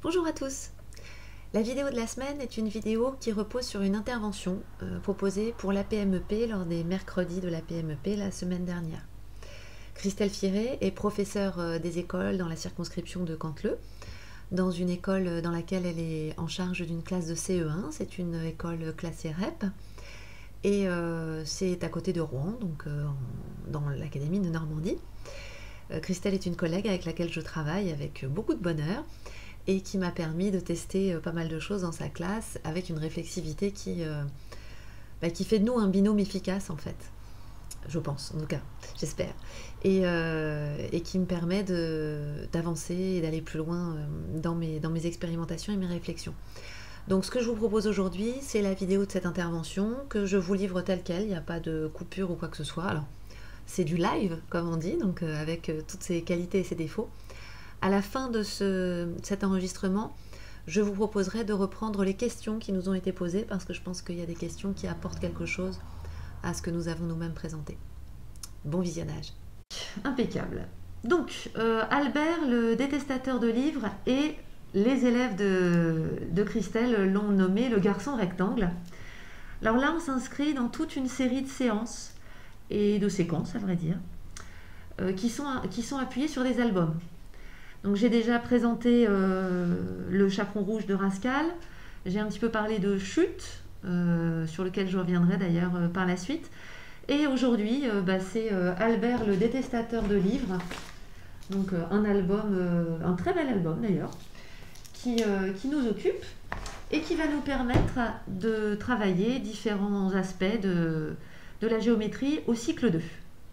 Bonjour à tous. La vidéo de la semaine est une vidéo qui repose sur une intervention proposée pour l'APMEP lors des mercredis de l'APMEP la semaine dernière. Christelle Firé est professeure des écoles dans la circonscription de Canteleu, dans une école dans laquelle elle est en charge d'une classe de CE1. C'est une école classée REP et c'est à côté de Rouen, donc dans l'académie de Normandie. Christelle est une collègue avec laquelle je travaille avec beaucoup de bonheur et qui m'a permis de tester pas mal de choses dans sa classe avec une réflexivité qui fait de nous un binôme efficace en fait. Je pense, en tout cas, j'espère. Et qui me permet d'avancer et d'aller plus loin dans mes expérimentations et mes réflexions. Donc ce que je vous propose aujourd'hui, c'est la vidéo de cette intervention que je vous livre telle qu'elle, il n'y a pas de coupure ou quoi que ce soit. Alors, c'est du live, comme on dit, donc avec toutes ses qualités et ses défauts. À la fin de cet enregistrement, je vous proposerai de reprendre les questions qui nous ont été posées parce que je pense qu'il y a des questions qui apportent quelque chose à ce que nous avons nous-mêmes présenté. Bon visionnage. Impeccable. Donc, Albert, le détestateur de livres, et les élèves de Christelle l'ont nommé le garçon rectangle. Alors là, on s'inscrit dans toute une série de séances et de séquences, à vrai dire, qui sont appuyées sur des albums. Donc j'ai déjà présenté le chaperon rouge de Rascal, j'ai un petit peu parlé de Chute, sur lequel je reviendrai d'ailleurs par la suite. Et aujourd'hui, c'est Albert le détestateur de livres, donc un album, un très bel album d'ailleurs, qui nous occupe et qui va nous permettre de travailler différents aspects de la géométrie au cycle 2.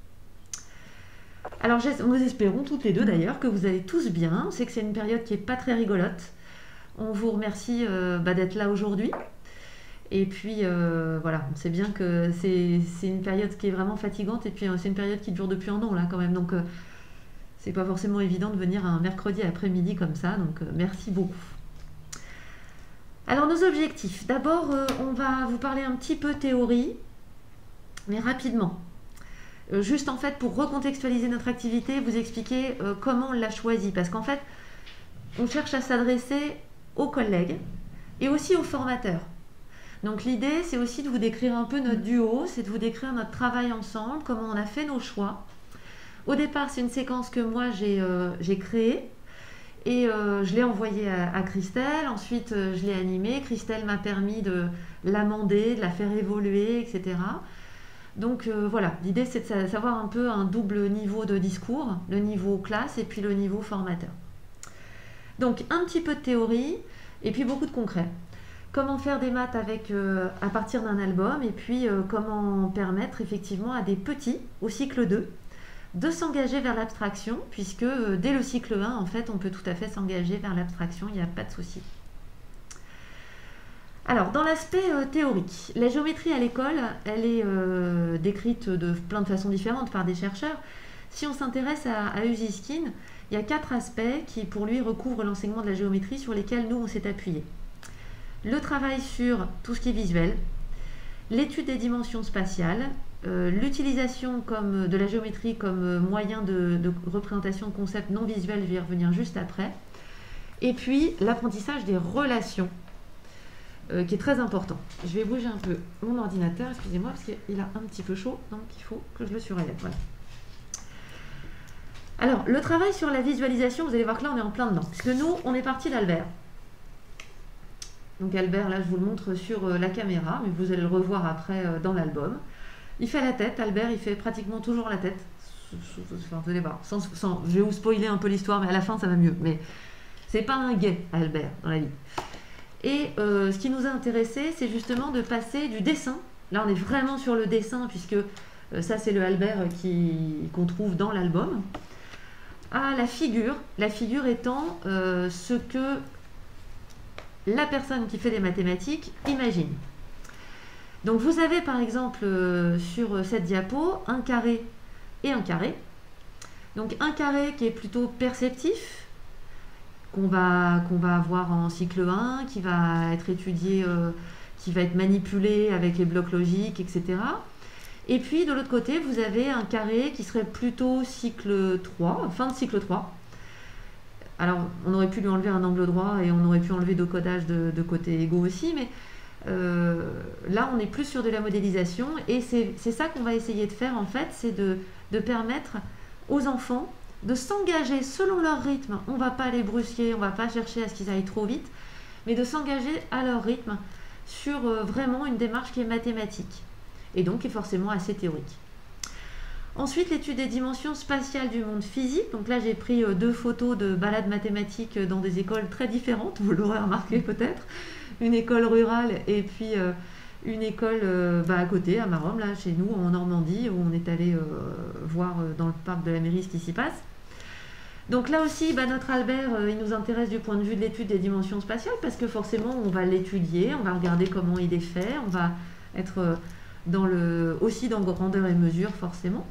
Alors nous espérons toutes les deux d'ailleurs que vous allez tous bien. On sait que c'est une période qui n'est pas très rigolote. On vous remercie d'être là aujourd'hui. Et puis voilà, on sait bien que c'est une période qui est vraiment fatigante et puis c'est une période qui dure depuis un an là quand même. Donc c'est pas forcément évident de venir un mercredi après-midi comme ça. Donc merci beaucoup. Alors nos objectifs. D'abord, on va vous parler un petit peu théorie, mais rapidement. Juste en fait pour recontextualiser notre activité, vous expliquer comment on l'a choisi. Parce qu'en fait, on cherche à s'adresser aux collègues et aussi aux formateurs. Donc l'idée, c'est aussi de vous décrire un peu notre duo, c'est de vous décrire notre travail ensemble, comment on a fait nos choix. Au départ, c'est une séquence que moi j'ai créée et je l'ai envoyée à Christelle. Ensuite, je l'ai animée. Christelle m'a permis de l'amender, de la faire évoluer, etc. Donc voilà, l'idée c'est de savoir un peu un double niveau de discours, le niveau classe et puis le niveau formateur. Donc un petit peu de théorie et puis beaucoup de concret. Comment faire des maths à partir d'un album et puis comment permettre effectivement à des petits au cycle 2 de s'engager vers l'abstraction puisque dès le cycle 1 en fait on peut tout à fait s'engager vers l'abstraction, il n'y a pas de souci. Alors, dans l'aspect théorique, la géométrie à l'école, elle est décrite de plein de façons différentes par des chercheurs. Si on s'intéresse à Ussiskin, il y a 4 aspects qui, pour lui, recouvrent l'enseignement de la géométrie sur lesquels nous, on s'est appuyé. Le travail sur tout ce qui est visuel, l'étude des dimensions spatiales, l'utilisation de la géométrie comme moyen de représentation de concepts non visuels, je vais y revenir juste après, et puis l'apprentissage des relations, qui est très important. Je vais bouger un peu mon ordinateur, excusez-moi, parce qu'il a un petit peu chaud, donc il faut que je le surélève. Voilà. Alors, le travail sur la visualisation, vous allez voir que là, on est en plein dedans. Parce que nous, on est parti d'Albert. Donc Albert, là, je vous le montre sur la caméra, mais vous allez le revoir après dans l'album. Il fait la tête, Albert, il fait pratiquement toujours la tête. Enfin, vous allez voir, je vais vous spoiler un peu l'histoire, mais à la fin, ça va mieux. Mais c'est pas un gay, Albert, dans la vie. Et ce qui nous a intéressé, c'est justement de passer du dessin. Là, on est vraiment sur le dessin, puisque ça, c'est le Albert qu'on trouve dans l'album, à la figure. La figure étant ce que la personne qui fait des mathématiques imagine. Donc, vous avez par exemple sur cette diapo un carré et un carré. Donc, un carré qui est plutôt perceptif, qu'on va avoir en cycle 1, qui va être étudié, qui va être manipulé avec les blocs logiques, etc. Et puis de l'autre côté, vous avez un carré qui serait plutôt cycle 3, fin de cycle 3, Alors, on aurait pu lui enlever un angle droit et on aurait pu enlever deux codages de côté égaux aussi, mais là, on est plus sur de la modélisation et c'est ça qu'on va essayer de faire en fait, c'est de permettre aux enfants de s'engager selon leur rythme. On ne va pas les brusquer, on ne va pas chercher à ce qu'ils aillent trop vite, mais de s'engager à leur rythme sur vraiment une démarche qui est mathématique et donc qui est forcément assez théorique. Ensuite, l'étude des dimensions spatiales du monde physique. Donc là, j'ai pris deux photos de balades mathématiques dans des écoles très différentes, vous l'aurez remarqué peut-être. Une école rurale et puis une école à côté, à Maromme, là, chez nous, en Normandie, où on est allé voir dans le parc de la mairie ce qui s'y passe. Donc là aussi, notre Albert, il nous intéresse du point de vue de l'étude des dimensions spatiales, parce que forcément, on va l'étudier, on va regarder comment il est fait, on va être aussi dans grandeur et mesure, forcément.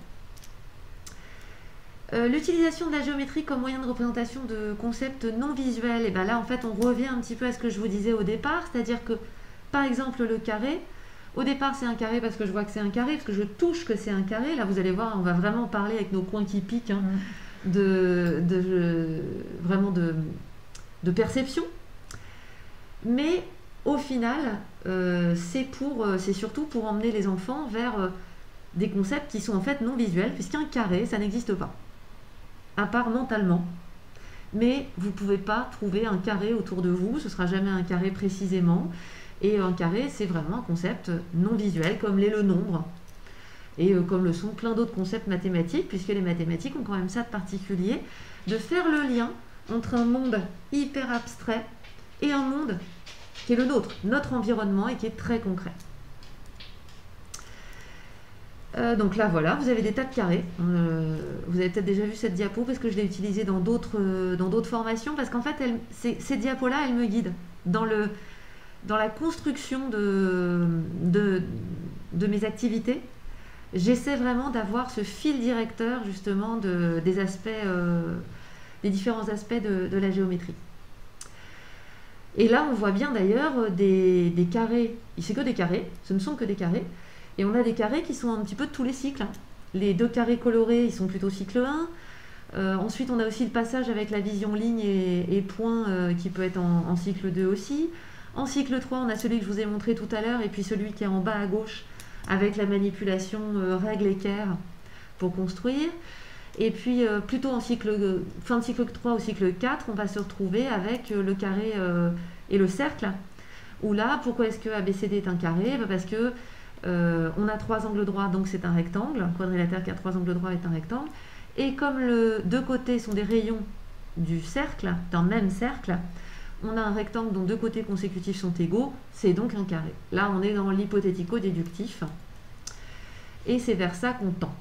L'utilisation de la géométrie comme moyen de représentation de concepts non visuels, et là en fait on revient un petit peu à ce que je vous disais au départ, c'est-à-dire que par exemple le carré, au départ c'est un carré parce que je vois que c'est un carré, parce que je touche que c'est un carré, là vous allez voir on va vraiment parler avec nos coins qui piquent vraiment de perception, mais au final c'est surtout pour emmener les enfants vers des concepts qui sont en fait non visuels, puisqu'un carré ça n'existe pas à part mentalement, mais vous ne pouvez pas trouver un carré autour de vous, ce ne sera jamais un carré précisément, et un carré c'est vraiment un concept non visuel comme l'est le nombre, et comme le sont plein d'autres concepts mathématiques, puisque les mathématiques ont quand même ça de particulier, de faire le lien entre un monde hyper abstrait et un monde qui est le nôtre, notre environnement, et qui est très concret. Donc là voilà, vous avez des tas de carrés. Vous avez peut-être déjà vu cette diapo parce que je l'ai utilisée dans d'autres formations, parce qu'en fait ces diapos-là, elles me guident dans la construction de mes activités. J'essaie vraiment d'avoir ce fil directeur justement des différents aspects de la géométrie. Et là on voit bien d'ailleurs des carrés, c'est que des carrés, ce ne sont que des carrés. Et on a des carrés qui sont un petit peu de tous les cycles. Les deux carrés colorés, ils sont plutôt cycle 1. Ensuite, on a aussi le passage avec la vision ligne et point qui peut être en cycle 2 aussi. En cycle 3, on a celui que je vous ai montré tout à l'heure et puis celui qui est en bas à gauche avec la manipulation règle équerre pour construire. Et puis, plutôt en fin de cycle 3 au cycle 4, on va se retrouver avec le carré et le cercle. Où là, pourquoi est-ce que ABCD est un carré? Parce que on a trois angles droits, donc c'est un rectangle. Un quadrilatère qui a trois angles droits est un rectangle. Et comme deux côtés sont des rayons du cercle, d'un même cercle, on a un rectangle dont deux côtés consécutifs sont égaux, c'est donc un carré. Là, on est dans l'hypothético-déductif. Et c'est vers ça qu'on tend.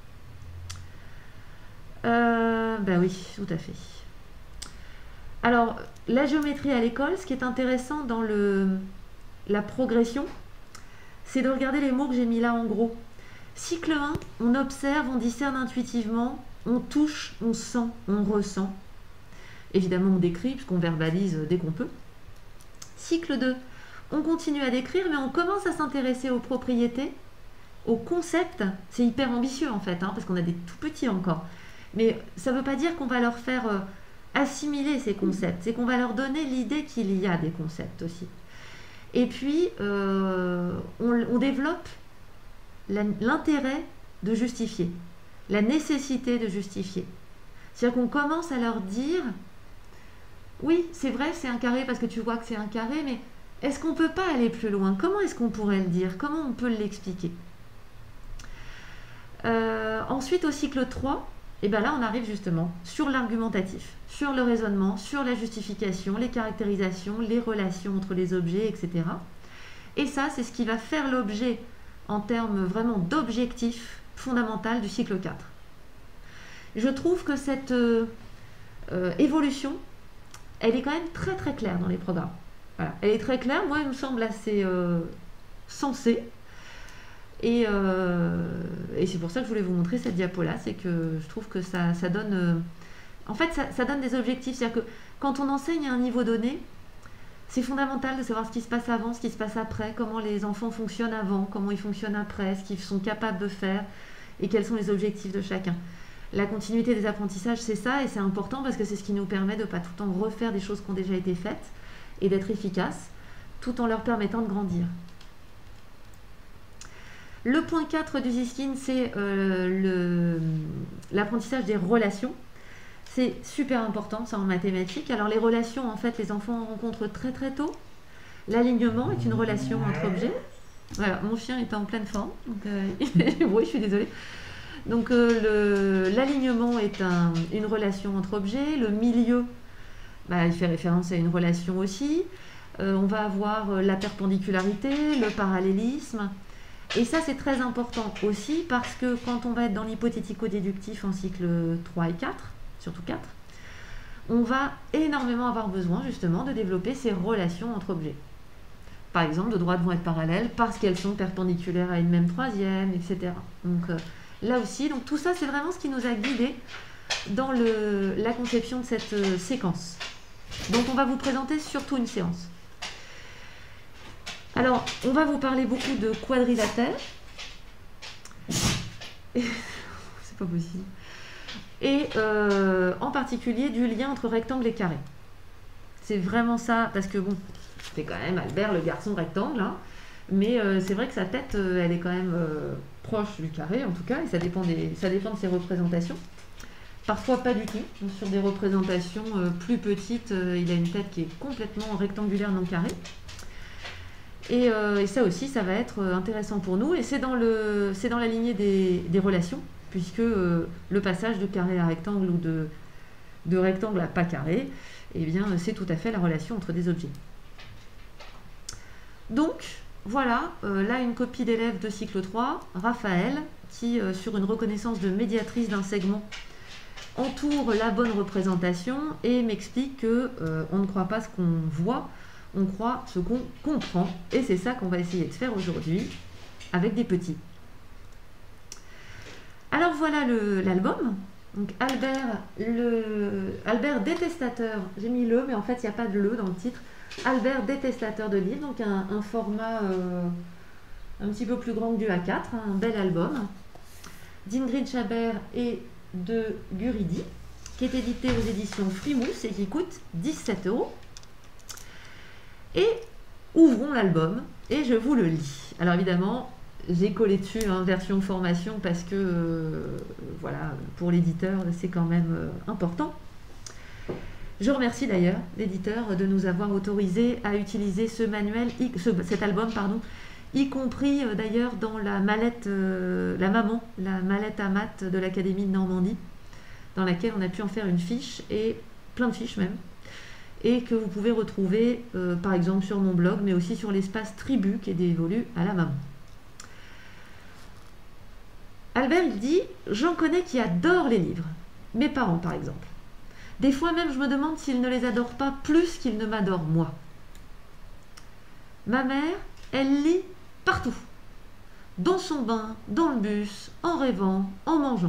Oui, tout à fait. Alors, la géométrie à l'école, ce qui est intéressant dans la progression, c'est de regarder les mots que j'ai mis là en gros. Cycle 1, on observe, on discerne intuitivement, on touche, on sent, on ressent. Évidemment, on décrit, puisqu'on verbalise dès qu'on peut. Cycle 2, on continue à décrire, mais on commence à s'intéresser aux propriétés, aux concepts. C'est hyper ambitieux en fait, parce qu'on a des tout petits encore. Mais ça ne veut pas dire qu'on va leur faire assimiler ces concepts, c'est qu'on va leur donner l'idée qu'il y a des concepts aussi. Et puis, on développe l'intérêt de justifier, la nécessité de justifier. C'est-à-dire qu'on commence à leur dire, oui, c'est vrai, c'est un carré parce que tu vois que c'est un carré, mais est-ce qu'on ne peut pas aller plus loin? Comment est-ce qu'on pourrait le dire? Comment on peut l'expliquer? Ensuite, au cycle 3, et là, on arrive justement sur l'argumentatif, sur le raisonnement, sur la justification, les caractérisations, les relations entre les objets, etc. Et ça, c'est ce qui va faire l'objet en termes vraiment d'objectif fondamental du cycle 4. Je trouve que cette évolution, elle est quand même très très claire dans les programmes. Voilà. Elle est très claire, moi, elle me semble assez sensée. Et c'est pour ça que je voulais vous montrer cette diapo-là, c'est que je trouve que ça donne... en fait, ça donne des objectifs. C'est-à-dire que quand on enseigne à un niveau donné, c'est fondamental de savoir ce qui se passe avant, ce qui se passe après, comment les enfants fonctionnent avant, comment ils fonctionnent après, ce qu'ils sont capables de faire et quels sont les objectifs de chacun. La continuité des apprentissages, c'est ça, et c'est important parce que c'est ce qui nous permet de ne pas tout le temps refaire des choses qui ont déjà été faites et d'être efficace, tout en leur permettant de grandir. Le point 4 du Ziskin, c'est l'apprentissage des relations. C'est super important, ça en mathématiques. Alors les relations, en fait, les enfants en rencontrent très très tôt. L'alignement est une relation entre objets. Voilà, mon chien est en pleine forme, donc oui, je suis désolée. Donc l'alignement est une relation entre objets. Le milieu, il fait référence à une relation aussi. On va avoir la perpendicularité, le parallélisme. Et ça, c'est très important aussi parce que quand on va être dans l'hypothético-déductif en cycle 3 et 4, surtout 4, on va énormément avoir besoin justement de développer ces relations entre objets. Par exemple, de droites vont être parallèles parce qu'elles sont perpendiculaires à une même troisième, etc. Donc là aussi, donc tout ça, c'est vraiment ce qui nous a guidés dans la conception de cette séquence. Donc on va vous présenter surtout une séance. Alors, on va vous parler beaucoup de quadrilatère. C'est pas possible. Et en particulier du lien entre rectangle et carré. C'est vraiment ça, parce que bon, c'est quand même Albert le garçon rectangle, hein, mais c'est vrai que sa tête, elle est quand même proche du carré, en tout cas, et ça dépend de ses représentations. Parfois pas du tout. Sur des représentations plus petites, il a une tête qui est complètement rectangulaire, non carrée. Et ça aussi, ça va être intéressant pour nous. Et c'est dans la lignée des relations, puisque le passage de carré à rectangle ou de rectangle à pas carré, eh bien, c'est tout à fait la relation entre des objets. Donc, voilà, là une copie d'élève de cycle 3, Raphaël, qui, sur une reconnaissance de médiatrice d'un segment, entoure la bonne représentation et m'explique qu'on ne croit pas ce qu'on voit, on croit ce qu'on comprend. Et c'est ça qu'on va essayer de faire aujourd'hui avec des petits. Alors voilà l'album. Donc Albert détestateur, j'ai mis le, mais en fait il n'y a pas de le dans le titre. Albert détestateur de livres, donc un format un petit peu plus grand que du A4, un bel album d'Ingrid Chabert et de Guridi, qui est édité aux éditions Frimousse et qui coûte 17 €. Et ouvrons l'album et je vous le lis. Alors évidemment, j'ai collé dessus version formation parce que voilà, pour l'éditeur, c'est quand même important. Je remercie d'ailleurs l'éditeur de nous avoir autorisé à utiliser cet album, y compris d'ailleurs dans la mallette, la mallette à maths de l'Académie de Normandie, dans laquelle on a pu en faire une fiche, et plein de fiches même, et que vous pouvez retrouver par exemple sur mon blog, mais aussi sur l'espace Tribu qui est dévolu à la maman. Albert, il dit « J'en connais qui adorent les livres, mes parents par exemple. Des fois même, je me demande s'ils ne les adorent pas plus qu'ils ne m'adorent moi. Ma mère, elle lit partout, dans son bain, dans le bus, en rêvant, en mangeant.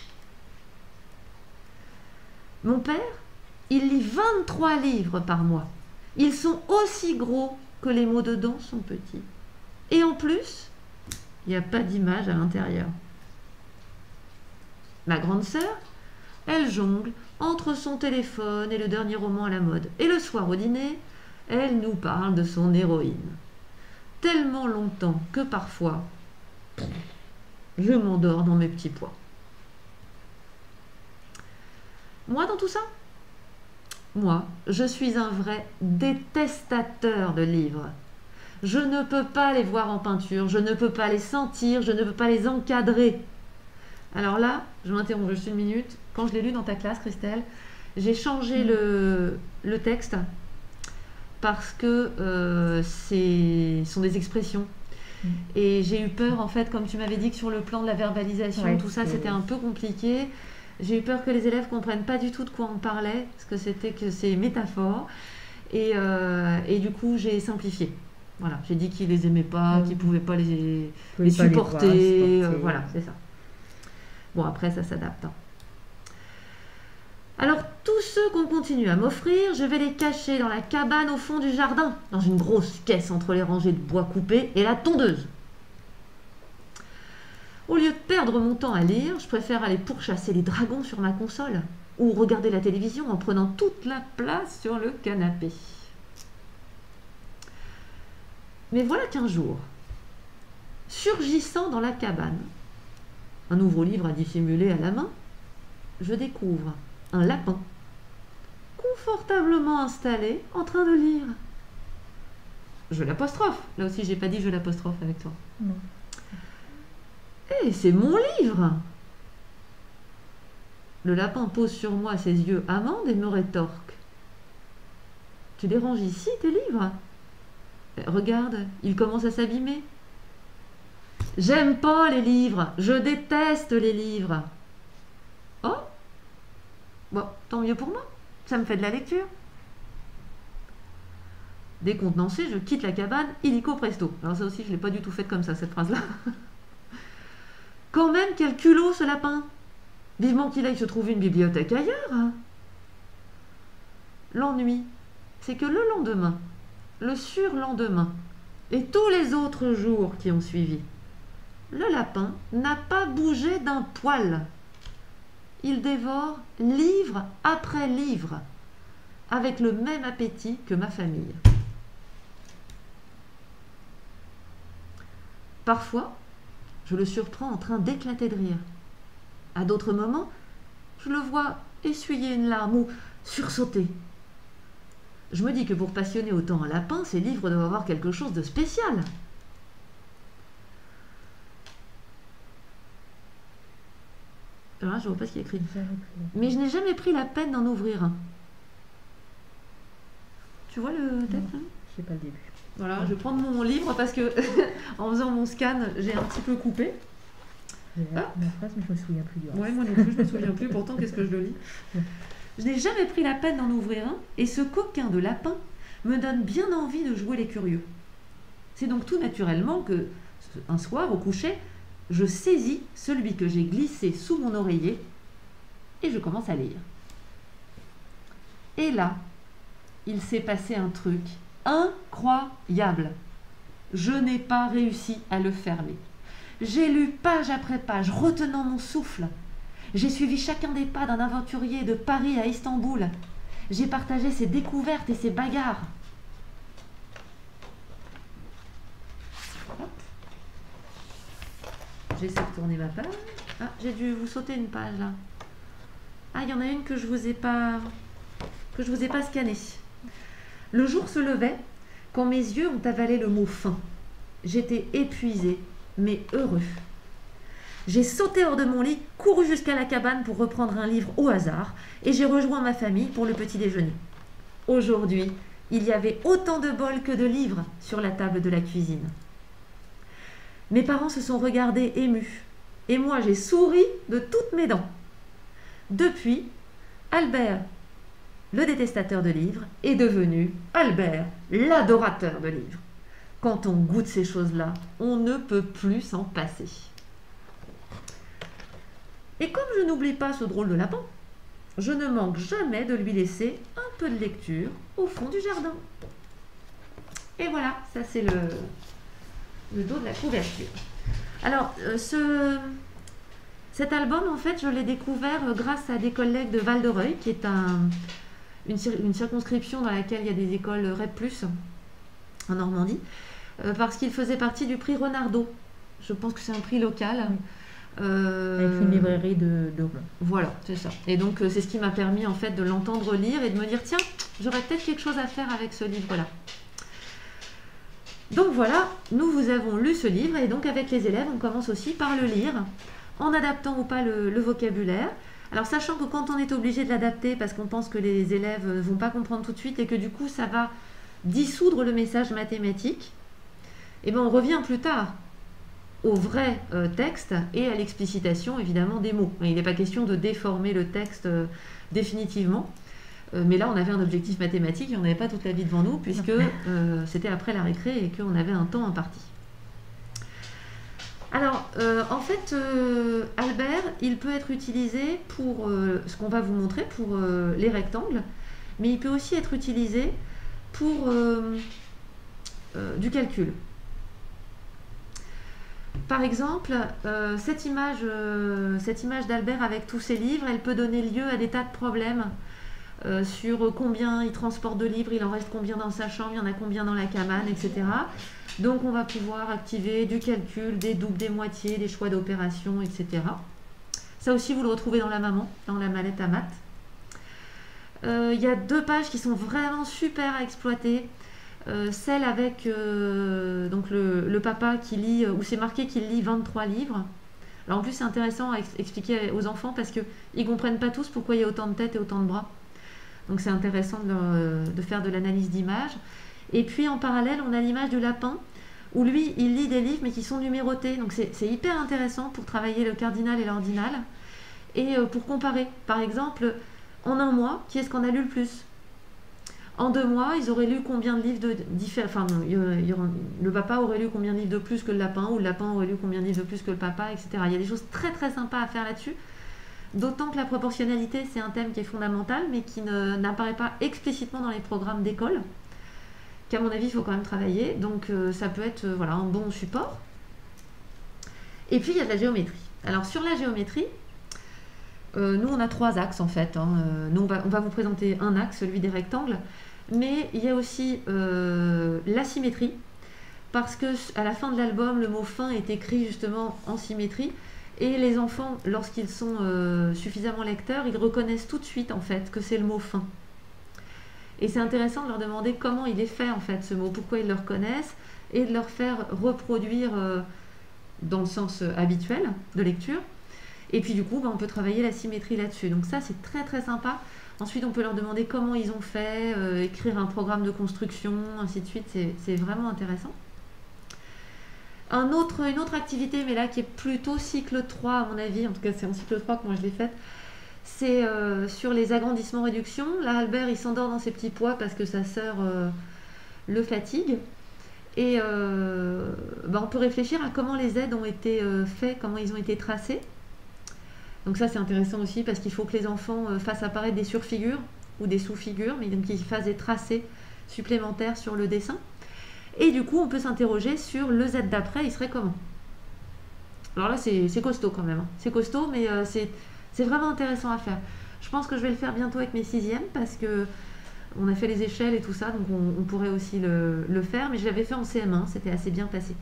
Mon père, il lit 23 livres par mois. Ils sont aussi gros que les mots dedans sont petits. Et en plus, il n'y a pas d'image à l'intérieur. Ma grande sœur, elle jongle entre son téléphone et le dernier roman à la mode. Et le soir au dîner, elle nous parle de son héroïne. Tellement longtemps que parfois, je m'endors dans mes petits pois. Moi, dans tout ça, moi, je suis un vrai détestateur de livres. Je ne peux pas les voir en peinture, je ne peux pas les sentir, je ne peux pas les encadrer. Alors là, je m'interromps juste une minute. Quand je l'ai lu dans ta classe, Christelle, j'ai changé le texte parce que ce sont des expressions. Et j'ai eu peur, en fait, comme tu m'avais dit, que sur le plan de la verbalisation, tout ça, c'était un peu compliqué. J'ai eu peur que les élèves ne comprennent pas du tout de quoi on parlait, parce que c'était que ces métaphores. Et du coup, j'ai simplifié. Voilà, j'ai dit qu'ils les aimaient pas, qu'ils ne pouvaient pas les supporter. Voilà, c'est ça. Bon, après, ça s'adapte. Alors, tous ceux qu'on continue à m'offrir, je vais les cacher dans la cabane au fond du jardin, dans une grosse caisse entre les rangées de bois coupés et la tondeuse. Au lieu de perdre mon temps à lire, je préfère aller pourchasser les dragons sur ma console ou regarder la télévision en prenant toute la place sur le canapé. Mais voilà qu'un jour, surgissant dans la cabane, un ouvre-livre à dissimuler à la main, je découvre un lapin confortablement installé en train de lire. Je l'apostrophe. Là aussi, j'ai pas dit je l'apostrophe avec toi. Non. Eh, c'est mon livre! Le lapin pose sur moi ses yeux amandes et me rétorque. Tu les ranges ici, tes livres? Regarde, il commence à s'abîmer. J'aime pas les livres, je déteste les livres. Oh, bon, tant mieux pour moi, ça me fait de la lecture. Décontenancé, je quitte la cabane, illico presto. Alors ça aussi, je l'ai pas du tout faite comme ça, cette phrase-là. Quand même, quel culot ce lapin! Vivement qu'il aille se trouver une bibliothèque ailleurs. Hein. L'ennui, c'est que le lendemain, le surlendemain, et tous les autres jours qui ont suivi, le lapin n'a pas bougé d'un poil. Il dévore livre après livre, avec le même appétit que ma famille. Parfois, je le surprends en train d'éclater de rire. À d'autres moments, je le vois essuyer une larme ou sursauter. Je me dis que pour passionner autant un lapin, ces livres doivent avoir quelque chose de spécial. Alors là, je ne vois pas ce qu'il y a écrit. Mais je n'ai jamais pris la peine d'en ouvrir un. Tu vois le texte? Je sais pas le début. Voilà, je vais prendre mon livre parce que en faisant mon scan, j'ai un petit peu coupé. La phrase, mais je me souviens plus du reste. Oui, moi non plus, je me souviens plus. Pourtant, qu'est-ce que je le lis? Je n'ai jamais pris la peine d'en ouvrir un, et ce coquin de lapin me donne bien envie de jouer les curieux. C'est donc tout naturellement que, un soir, au coucher, je saisis celui que j'ai glissé sous mon oreiller et je commence à lire. Et là, il s'est passé un truc incroyable. Je n'ai pas réussi à le fermer. J'ai lu page après page, retenant mon souffle. J'ai suivi chacun des pas d'un aventurier de Paris à Istanbul. J'ai partagé ses découvertes et ses bagarres. J'essaie de tourner ma page. Ah, j'ai dû vous sauter une page là. Ah, il y en a une que je vous ai pas scannée. Le jour se levait quand mes yeux ont avalé le mot fin. J'étais épuisée, mais heureux. J'ai sauté hors de mon lit, couru jusqu'à la cabane pour reprendre un livre au hasard, et j'ai rejoint ma famille pour le petit déjeuner. Aujourd'hui, il y avait autant de bols que de livres sur la table de la cuisine. Mes parents se sont regardés émus, et moi j'ai souri de toutes mes dents. Depuis, Albert, le détestateur de livres, est devenu Albert, l'adorateur de livres. Quand on goûte ces choses-là, on ne peut plus s'en passer. Et comme je n'oublie pas ce drôle de lapin, je ne manque jamais de lui laisser un peu de lecture au fond du jardin. Et voilà, ça c'est le dos de la couverture. Alors, cet album, en fait, je l'ai découvert grâce à des collègues de Val-de-Reuil, qui est une circonscription dans laquelle il y a des écoles REP+, en Normandie, parce qu'il faisait partie du prix Renardeau. Je pense que c'est un prix local. Avec une librairie de Rouen. Voilà, c'est ça. Et donc, c'est ce qui m'a permis, en fait, de l'entendre lire et de me dire, tiens, j'aurais peut-être quelque chose à faire avec ce livre-là. Donc voilà, nous vous avons lu ce livre et donc avec les élèves, on commence aussi par le lire, en adaptant ou pas le vocabulaire. Alors sachant que quand on est obligé de l'adapter parce qu'on pense que les élèves ne vont pas comprendre tout de suite et que du coup ça va dissoudre le message mathématique, et bien on revient plus tard au vrai texte et à l'explicitation évidemment des mots. Il n'est pas question de déformer le texte définitivement. Mais là, on avait un objectif mathématique et on n'avait pas toute la vie devant nous puisque c'était après la récré et qu'on avait un temps imparti. Alors, en fait, Albert, il peut être utilisé pour ce qu'on va vous montrer, pour les rectangles, mais il peut aussi être utilisé pour du calcul. par exemple, cette image d'Albert avec tous ses livres, elle peut donner lieu à des tas de problèmes sur combien il transporte de livres, il en reste combien dans sa chambre, il y en a combien dans la cabane, etc. Donc on va pouvoir activer du calcul, des doubles, des moitiés, des choix d'opération, etc. Ça aussi, vous le retrouvez dans la maman, dans la mallette à maths. Il y a 2 pages qui sont vraiment super à exploiter. Celle avec donc le papa qui lit, où c'est marqué qu'il lit 23 livres. Alors en plus, c'est intéressant à expliquer aux enfants parce qu'ils ne comprennent pas tous pourquoi il y a autant de têtes et autant de bras. Donc c'est intéressant de faire de l'analyse d'image. Et puis en parallèle, on a l'image du lapin, où lui, il lit des livres mais qui sont numérotés. Donc c'est hyper intéressant pour travailler le cardinal et l'ordinal. Et pour comparer, par exemple, en un mois, qui est-ce qu'on a lu le plus? En 2 mois, ils auraient lu combien de livres différents? Enfin, le papa aurait lu combien de livres de plus que le lapin, ou le lapin aurait lu combien de livres de plus que le papa, etc. Il y a des choses très très sympas à faire là-dessus. D'autant que la proportionnalité, c'est un thème qui est fondamental, mais qui n'apparaît pas explicitement dans les programmes d'école, qu'à mon avis, il faut quand même travailler. Donc, ça peut être voilà, un bon support. Et puis, il y a de la géométrie. Alors, sur la géométrie, nous, on a 3 axes, en fait. Nous, on va vous présenter un axe, celui des rectangles. Mais il y a aussi la symétrie, parce qu'à la fin de l'album, le mot fin est écrit justement en symétrie. Et les enfants, lorsqu'ils sont suffisamment lecteurs, ils reconnaissent tout de suite en fait que c'est le mot fin. Et c'est intéressant de leur demander comment il est fait en fait ce mot, pourquoi ils le reconnaissent, et de leur faire reproduire dans le sens habituel de lecture. Et puis du coup, on peut travailler la symétrie là-dessus. Donc ça, c'est très très sympa. Ensuite, on peut leur demander comment ils ont fait, écrire un programme de construction, ainsi de suite. C'est vraiment intéressant. Une autre activité, mais là qui est plutôt cycle 3 à mon avis, en tout cas c'est en cycle 3 que moi je l'ai faite, c'est sur les agrandissements-réductions. Là, Albert, il s'endort dans ses petits pois parce que sa sœur le fatigue. Et on peut réfléchir à comment les aides ont été faits, comment ils ont été tracés. Donc ça, c'est intéressant aussi parce qu'il faut que les enfants fassent apparaître des surfigures ou des sous-figures, mais donc qu'ils fassent des tracés supplémentaires sur le dessin. Et du coup, on peut s'interroger sur le Z d'après, il serait comment? Alors là, c'est costaud quand même. Hein. C'est costaud, mais c'est vraiment intéressant à faire. Je pense que je vais le faire bientôt avec mes 6e parce que on a fait les échelles et tout ça, donc on pourrait aussi le faire. Mais je l'avais fait en CM1, c'était assez bien passé.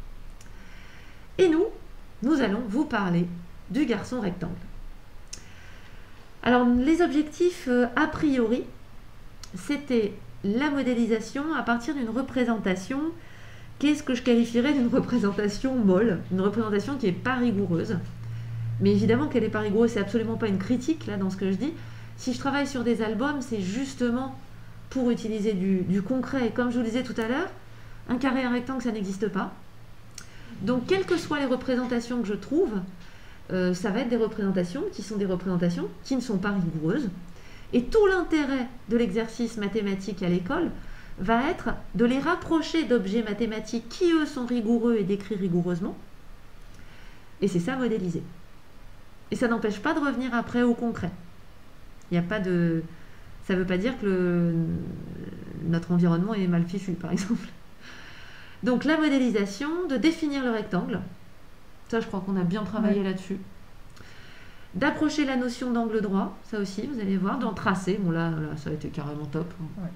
Et nous allons vous parler du garçon rectangle. Alors, les objectifs a priori, c'était la modélisation à partir d'une représentation. Qu'est-ce que je qualifierais d'une représentation molle? Une représentation qui n'est pas rigoureuse. Mais évidemment qu'elle n'est pas rigoureuse, c'est absolument pas une critique là dans ce que je dis. Si je travaille sur des albums, c'est justement pour utiliser du concret. Et comme je vous le disais tout à l'heure, un carré et un rectangle, ça n'existe pas. Donc, quelles que soient les représentations que je trouve, ça va être des représentations qui sont des représentations qui ne sont pas rigoureuses. Et tout l'intérêt de l'exercice mathématique à l'école va être de les rapprocher d'objets mathématiques qui, eux, sont rigoureux et décrits rigoureusement. Et c'est ça, modéliser. Et ça n'empêche pas de revenir après au concret. Il n'y a pas de... Ça ne veut pas dire que notre environnement est mal fichu, par exemple. Donc la modélisation, de définir le rectangle. Ça, je crois qu'on a bien travaillé là-dessus. D'approcher la notion d'angle droit, ça aussi, vous allez voir, d'en tracer. Bon, là, ça a été carrément top. Ouais.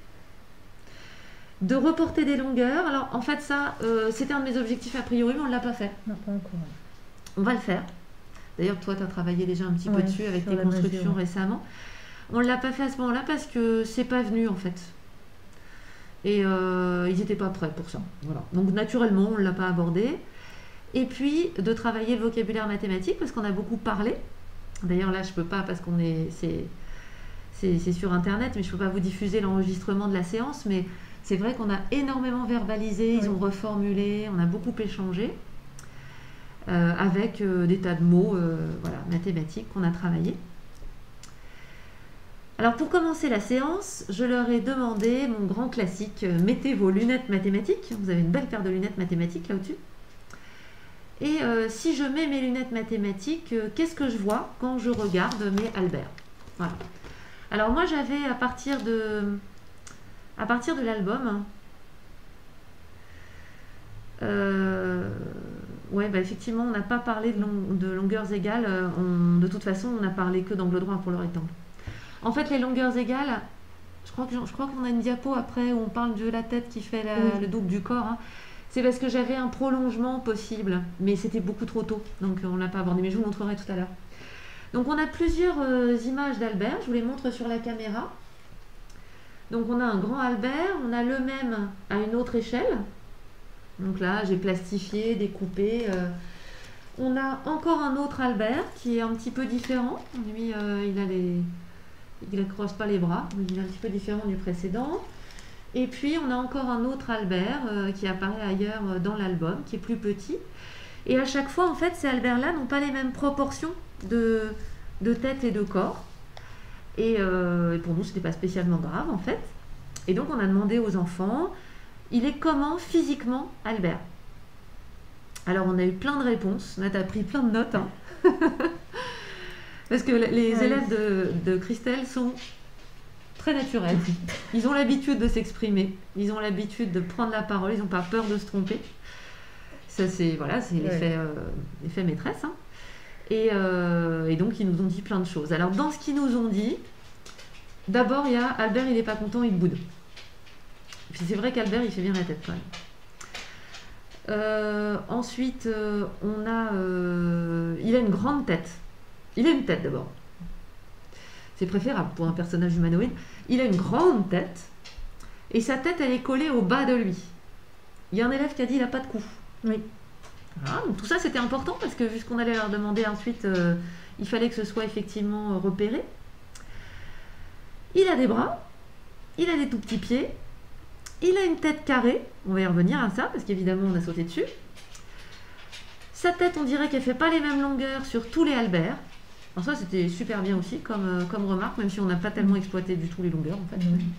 De reporter des longueurs. Alors, en fait, ça, c'était un de mes objectifs a priori, mais on ne l'a pas fait. Non, pas encore. On va le faire. D'ailleurs, toi, tu as travaillé déjà un petit peu dessus avec tes constructions récemment. On ne l'a pas fait à ce moment-là parce que c'est pas venu, en fait. Et ils n'étaient pas prêts pour ça. Voilà. Donc, naturellement, on ne l'a pas abordé. Et puis, de travailler le vocabulaire mathématique, parce qu'on a beaucoup parlé. D'ailleurs, là, je ne peux pas, parce qu'on c'est sur Internet, mais je ne peux pas vous diffuser l'enregistrement de la séance, mais c'est vrai qu'on a énormément verbalisé, ils ont reformulé, on a beaucoup échangé, avec des tas de mots mathématiques qu'on a travaillés. Alors, pour commencer la séance, je leur ai demandé mon grand classique, mettez vos lunettes mathématiques. Vous avez une belle paire de lunettes mathématiques là au-dessus. Et si je mets mes lunettes mathématiques, qu'est-ce que je vois quand je regarde mes Albert? Voilà. Alors moi j'avais à partir de l'album, Ouais, bah effectivement, on n'a pas parlé de longueurs égales. De toute façon, on n'a parlé que d'angle droit pour le rectangle. En fait, les longueurs égales, je crois qu'on a une diapo après où on parle de la tête qui fait le double du corps. Hein. C'est parce que j'avais un prolongement possible, mais c'était beaucoup trop tôt, donc on ne l'a pas abordé, mais je vous montrerai tout à l'heure. Donc on a plusieurs images d'Albert, je vous les montre sur la caméra. Donc on a un grand Albert, on a le même à une autre échelle. Donc là, j'ai plastifié, découpé. On a encore un autre Albert qui est un petit peu différent. Lui, il n'accroche pas les bras, donc il est un petit peu différent du précédent. Et puis, on a encore un autre Albert qui apparaît ailleurs dans l'album, qui est plus petit. Et à chaque fois, en fait, ces Alberts-là n'ont pas les mêmes proportions de tête et de corps. Et pour nous, ce n'était pas spécialement grave, en fait. Et donc, on a demandé aux enfants, il est comment physiquement, Albert? Alors, on a eu plein de réponses. Nat a pris plein de notes. Hein. Parce que les élèves de Christelle sont très naturels. Ils ont l'habitude de s'exprimer. Ils ont l'habitude de prendre la parole. Ils n'ont pas peur de se tromper. Ça, c'est l'effet maîtresse. Hein. Et donc, ils nous ont dit plein de choses. Alors, dans ce qu'ils nous ont dit, d'abord, il y a Albert, il n'est pas content, il boude. Puis c'est vrai qu'Albert, il fait bien la tête quand même. Ensuite, il a une grande tête. Il a une tête d'abord. C'est préférable pour un personnage humanoïde. Il a une grande tête et sa tête, elle est collée au bas de lui. Il y a un élève qui a dit il n'a pas de cou. Oui. Voilà, donc tout ça, c'était important parce que vu ce qu'on allait leur demander ensuite, il fallait que ce soit effectivement repéré. Il a des bras, il a des tout petits pieds, il a une tête carrée. On va y revenir à ça parce qu'évidemment, on a sauté dessus. Sa tête, on dirait qu'elle ne fait pas les mêmes longueurs sur tous les Alberts. Alors ça, c'était super bien aussi comme remarque, même si on n'a pas tellement exploité du tout les longueurs, en fait.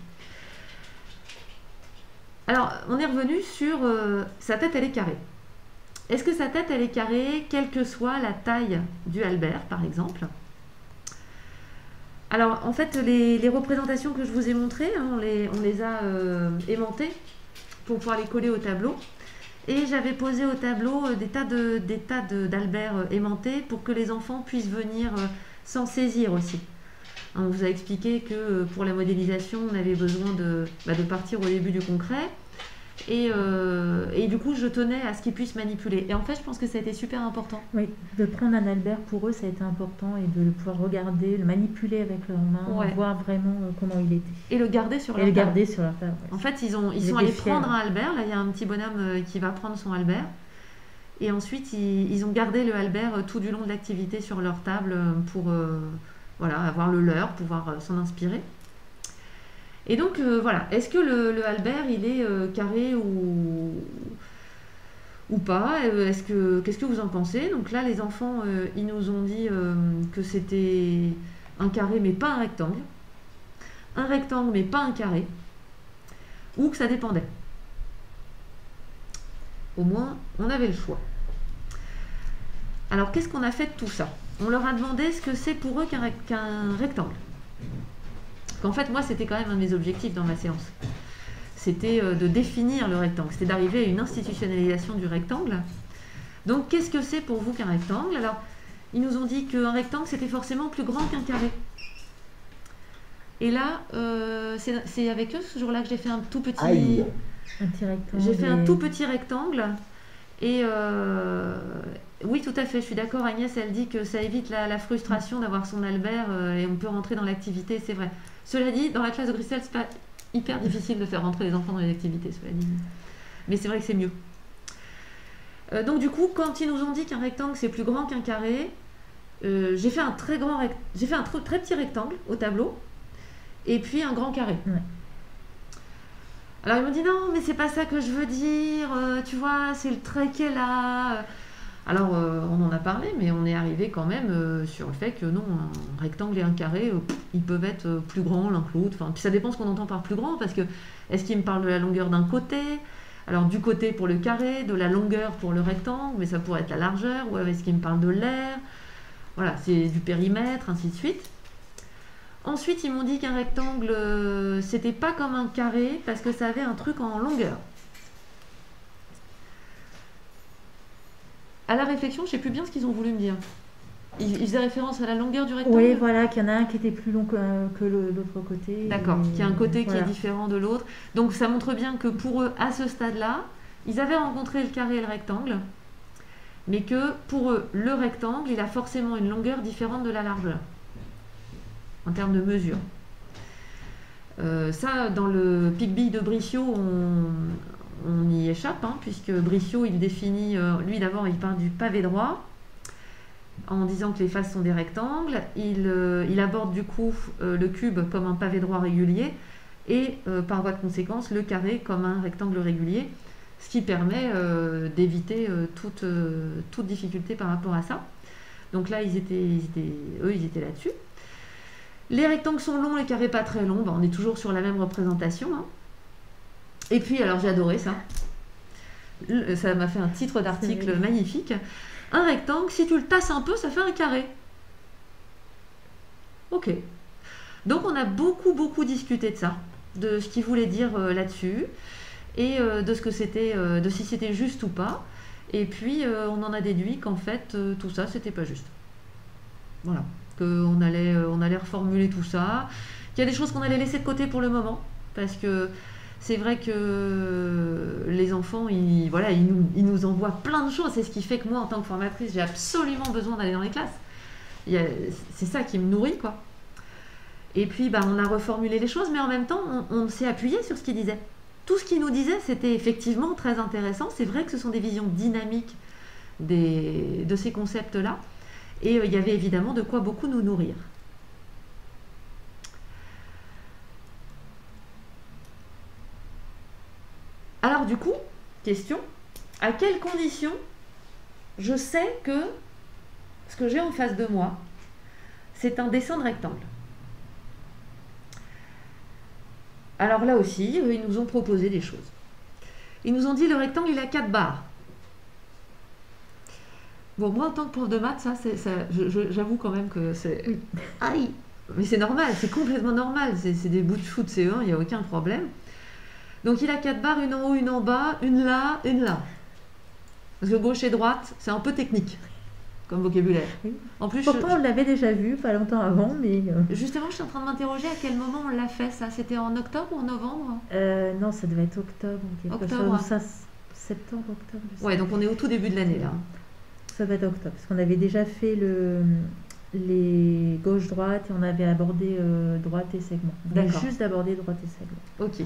Alors, on est revenu sur sa tête, elle est carrée. Est-ce que sa tête, elle est carrée, quelle que soit la taille du Albert, par exemple? Alors, en fait, les représentations que je vous ai montrées, hein, on les a aimantées pour pouvoir les coller au tableau. Et j'avais posé au tableau des tas d'Albert aimantés pour que les enfants puissent venir s'en saisir aussi. On vous a expliqué que pour la modélisation, on avait besoin de partir au début du concret. Et du coup, je tenais à ce qu'ils puissent manipuler. Et en fait, je pense que ça a été super important. Oui, de prendre un Albert, pour eux, ça a été important. Et de le pouvoir regarder, le manipuler avec leurs mains, voir vraiment comment il était. Et le garder sur leur table. Ouais. En fait, ils sont allés prendre un Albert. Là, il y a un petit bonhomme qui va prendre son Albert. Et ensuite, ils ont gardé le Albert tout du long de l'activité sur leur table pour avoir le leur, pouvoir s'en inspirer. Et donc, voilà. Est-ce que le Albert, il est carré ou pas? Qu'est-ce que vous en pensez? Donc là, les enfants, ils nous ont dit que c'était un carré, mais pas un rectangle. Un rectangle, mais pas un carré. Ou que ça dépendait. Au moins, on avait le choix. Alors, qu'est-ce qu'on a fait de tout ça? On leur a demandé ce que c'est pour eux qu'un rectangle. En fait, moi, c'était quand même un de mes objectifs dans ma séance. C'était de définir le rectangle. C'était d'arriver à une institutionnalisation du rectangle. Donc, qu'est-ce que c'est pour vous qu'un rectangle? Alors, ils nous ont dit qu'un rectangle, c'était forcément plus grand qu'un carré. Et là, c'est avec eux, ce jour-là, que j'ai fait un tout petit... Un petit rectangle. J'ai fait un tout petit rectangle. Et oui, tout à fait, je suis d'accord. Agnès, elle dit que ça évite la frustration d'avoir son Albert et on peut rentrer dans l'activité, c'est vrai. Cela dit, dans la classe de Christelle, c'est pas hyper difficile de faire rentrer les enfants dans les activités, cela dit. Mais c'est vrai que c'est mieux. Donc du coup, quand ils nous ont dit qu'un rectangle c'est plus grand qu'un carré, j'ai fait un très petit rectangle au tableau et puis un grand carré. Ouais. Alors ils m'ont dit non, mais c'est pas ça que je veux dire, tu vois, c'est le trait qui est là. Alors on en a parlé, mais on est arrivé quand même sur le fait que non, un rectangle et un carré, ils peuvent être plus grands l'un que l'autre. Enfin, puis ça dépend ce qu'on entend par plus grand, parce que est-ce qu'ils me parlent de la longueur d'un côté? Alors du côté pour le carré, de la longueur pour le rectangle, mais ça pourrait être la largeur, ou est-ce qu'ils me parlent de l'air? Voilà, c'est du périmètre, ainsi de suite. Ensuite, ils m'ont dit qu'un rectangle, c'était pas comme un carré, parce que ça avait un truc en longueur. à la réflexion, je ne sais plus bien ce qu'ils ont voulu me dire. Ils faisaient référence à la longueur du rectangle. Oui, voilà, qu'il y en a un qui était plus long que l'autre côté. D'accord, qu'il y a un côté voilà. qui est différent de l'autre. Donc ça montre bien que pour eux, à ce stade-là, ils avaient rencontré le carré et le rectangle, mais que pour eux, le rectangle, il a forcément une longueur différente de la largeur, en termes de mesure. Ça, dans le Pic-Bille de Brissot, on y échappe, hein, puisque Brissot, il définit, lui d'abord, il part du pavé droit, en disant que les faces sont des rectangles. Il aborde du coup le cube comme un pavé droit régulier et par voie de conséquence le carré comme un rectangle régulier, ce qui permet d'éviter toute difficulté par rapport à ça. Donc là, eux, ils étaient là-dessus. Les rectangles sont longs, les carrés pas très longs. On est toujours sur la même représentation. Hein. Et puis, alors j'ai adoré ça. Ça m'a fait un titre d'article magnifique. Un rectangle, si tu le tasses un peu, ça fait un carré. Ok. Donc on a beaucoup discuté de ça, de ce qu'il voulait dire là-dessus, et de ce que c'était, de si c'était juste ou pas. Et puis on en a déduit qu'en fait tout ça c'était pas juste. Voilà. Qu'on allait reformuler tout ça. Qu'il y a des choses qu'on allait laisser de côté pour le moment, parce que c'est vrai que les enfants, ils nous envoient plein de choses. C'est ce qui fait que moi, en tant que formatrice, j'ai absolument besoin d'aller dans les classes. C'est ça qui me nourrit, quoi. Et puis, on a reformulé les choses, mais en même temps, on s'est appuyé sur ce qu'ils disaient. Tout ce qu'ils nous disaient, c'était effectivement très intéressant. C'est vrai que ce sont des visions dynamiques de ces concepts-là. Et il y avait évidemment de quoi beaucoup nous nourrir. Alors du coup, question, à quelles conditions je sais que ce que j'ai en face de moi, c'est un dessin de rectangle? Alors là aussi, ils nous ont proposé des choses. Ils nous ont dit le rectangle, il a 4 barres. Bon, moi, en tant que prof de maths, j'avoue quand même que c'est... Oui. Aïe. Mais c'est normal, c'est complètement normal. C'est des bouts de chou de CE1, il n'y a aucun problème. Donc il a 4 barres, une en haut, une en bas, une là, une là. Parce que gauche et droite, c'est un peu technique comme vocabulaire. Oui. En plus, pourtant, on l'avait déjà vu pas longtemps avant, mais... Justement, je suis en train de m'interroger à quel moment on l'a fait, ça. C'était en octobre ou en novembre? Non, ça devait être octobre. Octobre. Ça, septembre, octobre. Ouais, donc on est au tout début de l'année, là. Ça va être octobre, parce qu'on avait déjà fait les gauche-droite et on avait abordé droite et segment. On avait juste abordé droite et segment. Ok.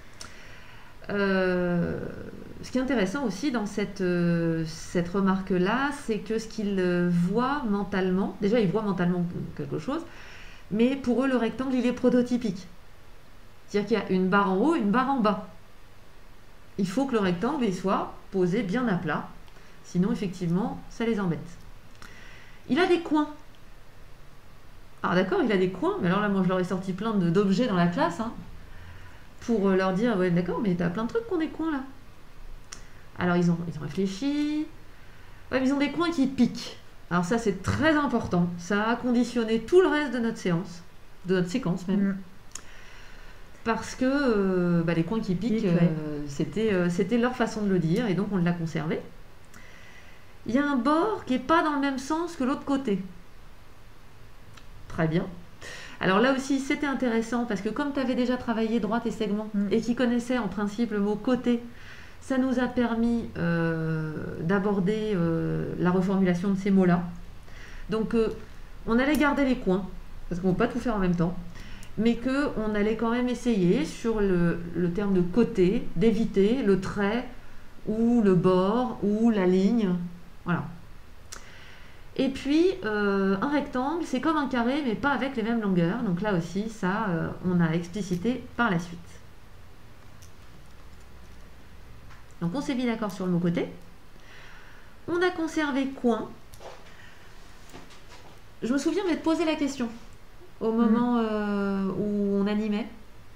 Ce qui est intéressant aussi dans cette remarque-là, c'est que ce qu'ils voient mentalement, déjà ils voient mentalement quelque chose, mais pour eux le rectangle il est prototypique. C'est-à-dire qu'il y a une barre en haut, une barre en bas. Il faut que le rectangle il soit posé bien à plat, sinon effectivement ça les embête. Il a des coins. Alors d'accord, il a des coins, mais alors là moi je leur ai sorti plein d'objets dans la classe, hein, pour leur dire, ouais d'accord, mais t'as plein de trucs qui ont des coins là. Alors ils ont réfléchi, ouais, mais ils ont des coins qui piquent. Alors ça c'est très important, ça a conditionné tout le reste de notre séance, de notre séquence même. Parce que les coins qui piquent, c'était leur façon de le dire, et donc on l'a conservé. Il y a un bord qui n'est pas dans le même sens que l'autre côté. Très bien. Alors là aussi, c'était intéressant parce que comme tu avais déjà travaillé droite et segment et qui connaissait en principe le mot côté, ça nous a permis d'aborder la reformulation de ces mots-là. Donc, on allait garder les coins parce qu'on ne peut pas tout faire en même temps, mais qu'on allait quand même essayer sur le terme de côté, d'éviter le trait ou le bord ou la ligne. Voilà. Et puis, un rectangle, c'est comme un carré, mais pas avec les mêmes longueurs. Donc là aussi, ça, on a explicité par la suite. Donc on s'est mis d'accord sur le mot côté. On a conservé coin. Je me souviens m'être posé la question au moment où on animait.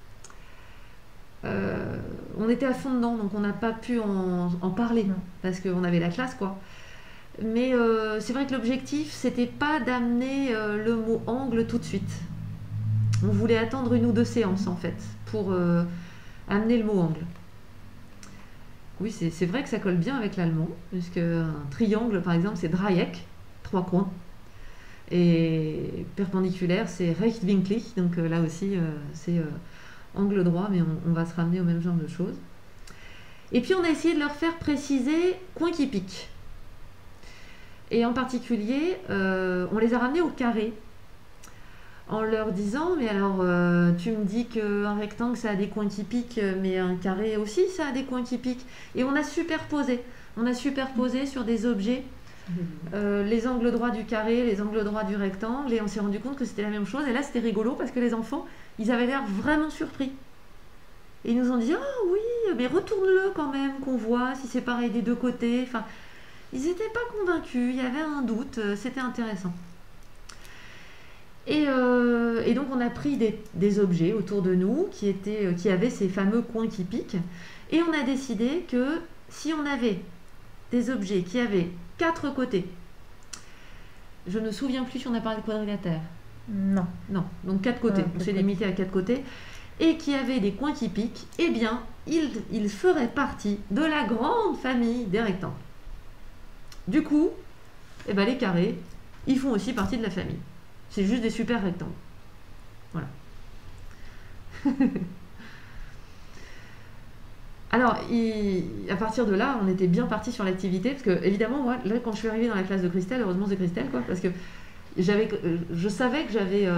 On était à fond dedans, donc on n'a pas pu en parler, parce qu'on avait la classe, quoi. Mais c'est vrai que l'objectif, c'était pas d'amener le mot angle tout de suite. On voulait attendre 1 ou 2 séances, en fait, pour amener le mot angle. Oui, c'est vrai que ça colle bien avec l'allemand, puisque un triangle, par exemple, c'est Dreieck, 3 coins. Et perpendiculaire, c'est rechtwinklig, donc là aussi, c'est angle droit, mais on va se ramener au même genre de choses. Et puis, on a essayé de leur faire préciser coin qui pique. Et en particulier, on les a ramenés au carré, en leur disant, mais alors, tu me dis qu'un rectangle, ça a des coins qui piquent, mais un carré aussi, ça a des coins qui piquent. Et on a superposé. On a superposé sur des objets les angles droits du carré, les angles droits du rectangle, et on s'est rendu compte que c'était la même chose. Et là, c'était rigolo parce que les enfants, ils avaient l'air vraiment surpris. Et ils nous ont dit, ah oui, mais retourne-le quand même, qu'on voit si c'est pareil des deux côtés. Enfin, ils n'étaient pas convaincus, il y avait un doute, c'était intéressant. Et donc on a pris des objets autour de nous qui avaient ces fameux coins qui piquent, et on a décidé que si on avait des objets qui avaient 4 côtés, je ne me souviens plus si on a parlé de quadrilatère. Non. Non, donc 4 côtés, on s'est limité à 4 côtés, et qui avaient des coins qui piquent, eh bien, ils feraient partie de la grande famille des rectangles. Du coup, eh ben, les carrés, ils font aussi partie de la famille. C'est juste des super rectangles. Voilà. Alors, à partir de là, on était bien parti sur l'activité, parce que, évidemment, moi, là, quand je suis arrivée dans la classe de Christelle, heureusement c'est Christelle, quoi, parce que je savais que j'avais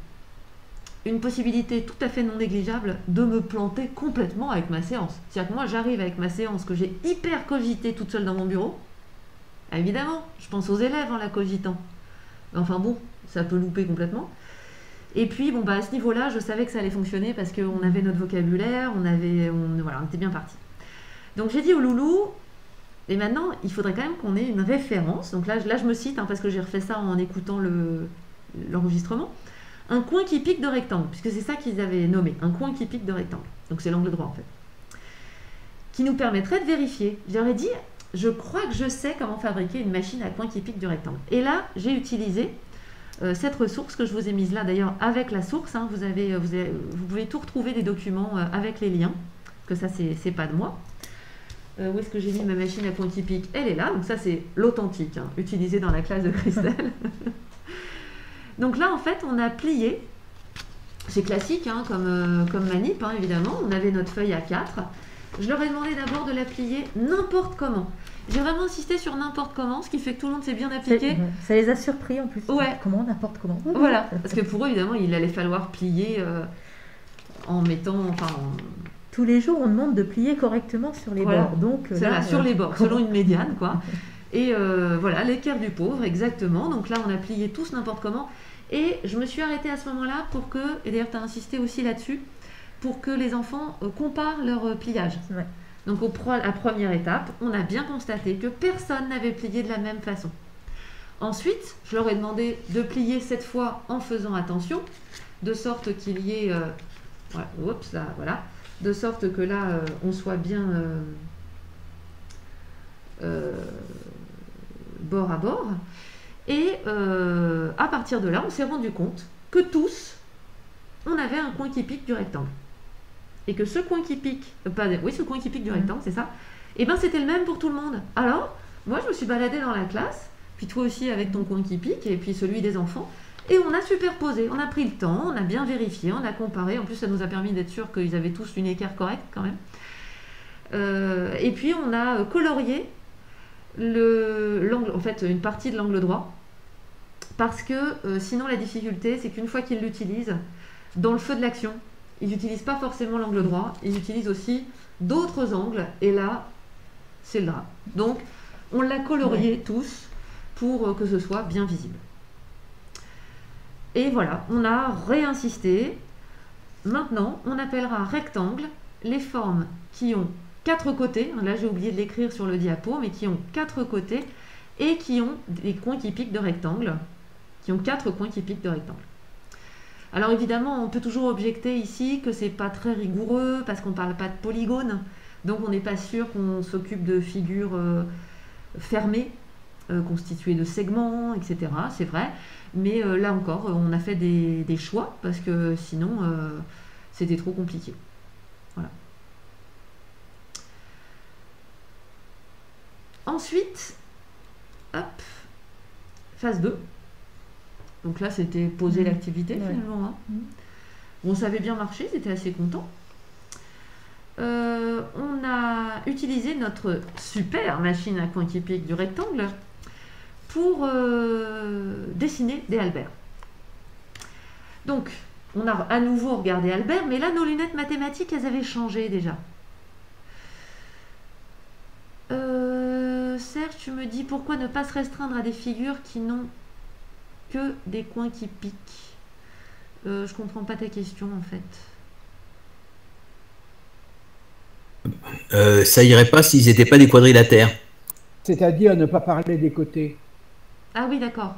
une possibilité tout à fait non négligeable de me planter complètement avec ma séance. C'est-à-dire que moi, j'arrive avec ma séance que j'ai hyper cogitée toute seule dans mon bureau. Évidemment, je pense aux élèves en la cogitant. Enfin bon, ça peut louper complètement. Et puis, bon, à ce niveau-là, je savais que ça allait fonctionner parce qu'on avait notre vocabulaire, on était bien parti. Donc j'ai dit au loulou, et maintenant, il faudrait quand même qu'on ait une référence. Donc là je me cite, parce que j'ai refait ça en écoutant l'enregistrement. Un coin qui pique de rectangle, puisque c'est ça qu'ils avaient nommé, un coin qui pique de rectangle. Donc c'est l'angle droit en fait. Qui nous permettrait de vérifier. Je leur ai dit, je crois que je sais comment fabriquer une machine à coin qui pique du rectangle. Et là, j'ai utilisé cette ressource que je vous ai mise là d'ailleurs avec la source. Vous pouvez tout retrouver des documents avec les liens, que ça c'est pas de moi. Où est-ce que j'ai mis ma machine à coin qui pique? Elle est là, donc ça c'est l'authentique, utilisé dans la classe de Christelle. Donc là en fait on a plié, c'est classique comme manip évidemment, on avait notre feuille A4. Je leur ai demandé d'abord de la plier n'importe comment. J'ai vraiment insisté sur n'importe comment, ce qui fait que tout le monde s'est bien appliqué. Ça les a surpris en plus. Ouais. Comment, n'importe comment. Voilà, parce que pour eux, évidemment, il allait falloir plier en mettant... Tous les jours, on demande de plier correctement sur les bords. Donc, là, sur les bords, selon une médiane, quoi. Et voilà, l'équerre du pauvre, exactement. Donc là, on a plié tous n'importe comment. Et je me suis arrêtée à ce moment-là pour que, et d'ailleurs, tu as insisté aussi là-dessus, pour que les enfants comparent leur pliage. Ouais. Donc la première étape, on a bien constaté que personne n'avait plié de la même façon. Ensuite, je leur ai demandé de plier cette fois en faisant attention, de sorte qu'il y ait... voilà. De sorte que là, on soit bien bord à bord. Et à partir de là, on s'est rendu compte que tous, on avait un coin qui pique du rectangle. Et que ce coin qui pique, ce coin qui pique du rectangle, c'est ça, et ben c'était le même pour tout le monde. Alors, moi je me suis baladée dans la classe, puis toi aussi avec ton coin qui pique, et puis celui des enfants, et on a superposé, on a pris le temps, on a bien vérifié, on a comparé, en plus ça nous a permis d'être sûr qu'ils avaient tous une équerre correcte quand même. Et puis on a colorié l'angle, en fait une partie de l'angle droit, parce que sinon la difficulté c'est qu'une fois qu'ils l'utilisent, dans le feu de l'action, ils n'utilisent pas forcément l'angle droit, ils utilisent aussi d'autres angles, et là, c'est le drap. Donc, on l'a colorié tous pour que ce soit bien visible. Et voilà, on a réinsisté. Maintenant, on appellera rectangle les formes qui ont 4 côtés, là j'ai oublié de l'écrire sur le diapo, mais qui ont 4 côtés, et qui ont des coins qui piquent de rectangle, qui ont 4 coins qui piquent de rectangle. Alors évidemment, on peut toujours objecter ici que c'est pas très rigoureux parce qu'on parle pas de polygones, donc on n'est pas sûr qu'on s'occupe de figures fermées, constituées de segments, etc. C'est vrai, mais là encore, on a fait des choix parce que sinon, c'était trop compliqué. Voilà. Ensuite, hop, phase 2. Donc là, c'était poser l'activité finalement. Hein. Bon, ça avait bien marché, j'étais assez content. On a utilisé notre super machine à coin qui pique du rectangle pour dessiner des Albert. Donc, on a à nouveau regardé Albert, mais là, nos lunettes mathématiques, elles avaient changé déjà. Serge, tu me dis pourquoi ne pas se restreindre à des figures qui n'ont que des coins qui piquent. Je comprends pas ta question en fait. Ça irait pas s'ils n'étaient pas des quadrilatères. C'est-à-dire ne pas parler des côtés. Ah oui, d'accord.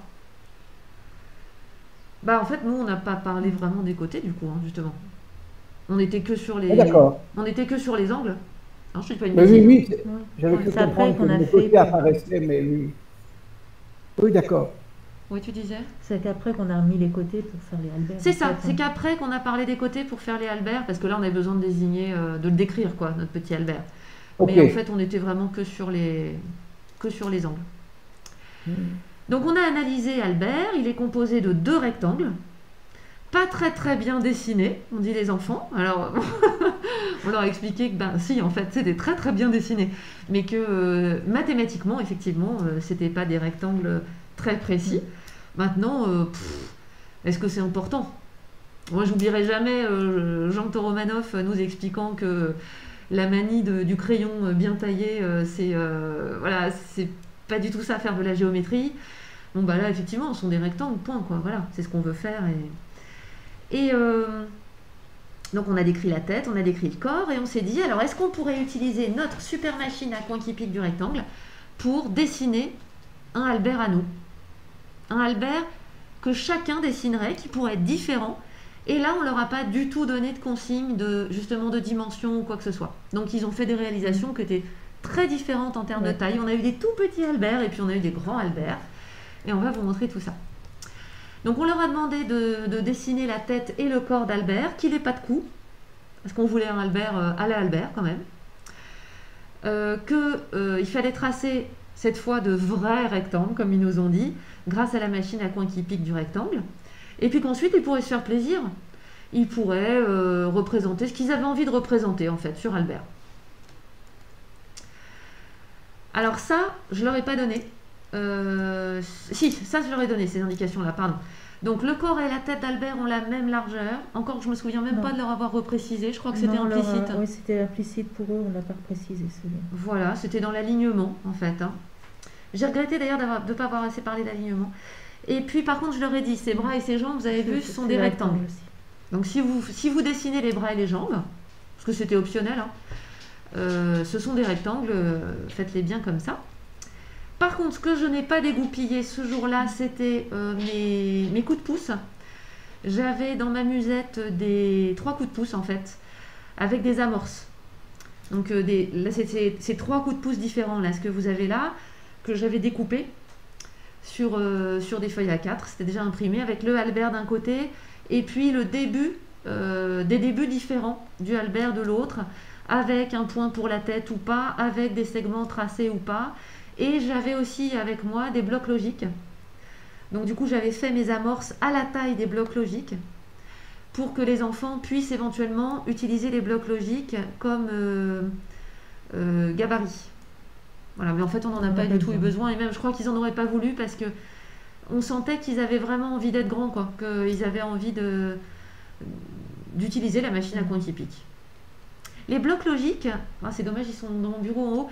Bah en fait, nous, on n'a pas parlé vraiment des côtés du coup, hein, justement. On était que sur les. On était que sur les angles. Non, je suis pas une bêtise. Oui, j'avais cru comprendre que les côtés apparaissaient, mais oui. Oui, d'accord. Oui, tu disais? C'est qu'après qu'on a remis les côtés pour faire les Albert. C'est ça, c'est qu'après qu'on a parlé des côtés pour faire les Albert, parce que là on avait besoin de désigner, de le décrire quoi, notre petit Albert. Okay. Mais en fait on était vraiment que sur les angles. Donc on a analysé Albert, il est composé de 2 rectangles, pas très bien dessinés, on dit les enfants. Alors on leur a expliqué que ben si en fait c'était très bien dessiné, mais que mathématiquement effectivement c'était pas des rectangles très précis. Maintenant, est-ce que c'est important? Moi, j'oublierai jamais Jean Romanoff nous expliquant que la manie du crayon bien taillé, voilà, c'est pas du tout ça, faire de la géométrie. Bon, bah là, effectivement, ce sont des rectangles, point, quoi. Voilà, c'est ce qu'on veut faire. Donc, on a décrit la tête, on a décrit le corps, et on s'est dit, alors, est-ce qu'on pourrait utiliser notre super machine à coin qui pique du rectangle pour dessiner un Albert à nous? Un Albert que chacun dessinerait, qui pourrait être différent. Et là, on ne leur a pas du tout donné de consigne, justement de dimension ou quoi que ce soit. Donc, ils ont fait des réalisations qui étaient très différentes en termes de taille. On a eu des tout petits Albert et puis on a eu des grands Albert. Et on va vous montrer tout ça. Donc, on leur a demandé de dessiner la tête et le corps d'Albert, qu'il n'ait pas de cou, parce qu'on voulait un Albert à la Albert quand même. Il fallait tracer cette fois de vrais rectangles, comme ils nous ont dit, grâce à la machine à coin qui pique du rectangle. Et puis qu'ensuite, ils pourraient se faire plaisir. Ils pourraient représenter ce qu'ils avaient envie de représenter, en fait, sur Albert. Alors ça, je ne leur ai pas donné. Si, ça, je leur ai donné, ces indications-là, pardon. Donc, le corps et la tête d'Albert ont la même largeur. Encore que je ne me souviens même pas de leur avoir reprécisé. Je crois que c'était implicite. Oui, c'était implicite pour eux, on n'a pas précisé. Voilà, c'était dans l'alignement, en fait. Hein. J'ai regretté d'ailleurs de ne pas avoir assez parlé d'alignement. Et puis par contre, je leur ai dit, ces bras et ces jambes, vous avez vu, ce sont des rectangles. Donc si vous dessinez les bras et les jambes, parce que c'était optionnel, hein, ce sont des rectangles, faites-les bien comme ça. Par contre, ce que je n'ai pas dégoupillé ce jour-là, c'était mes coups de pouce. J'avais dans ma musette 3 coups de pouce en fait, avec des amorces. Donc là, c'est ces 3 coups de pouce différents, là, ce que vous avez là, que j'avais découpé sur des feuilles A4, c'était déjà imprimé avec le Albert d'un côté et puis le début, des débuts différents du Albert de l'autre, avec un point pour la tête ou pas, avec des segments tracés ou pas, et j'avais aussi avec moi des blocs logiques. Donc du coup j'avais fait mes amorces à la taille des blocs logiques pour que les enfants puissent éventuellement utiliser les blocs logiques comme gabarit. Voilà, mais en fait, on n'en a pas du tout eu besoin. Et même, je crois qu'ils n'en auraient pas voulu parce que on sentait qu'ils avaient vraiment envie d'être grands, quoi. Qu'ils avaient envie d'utiliser la machine à coin qui pique. Les blocs logiques, c'est dommage, ils sont dans mon bureau en haut.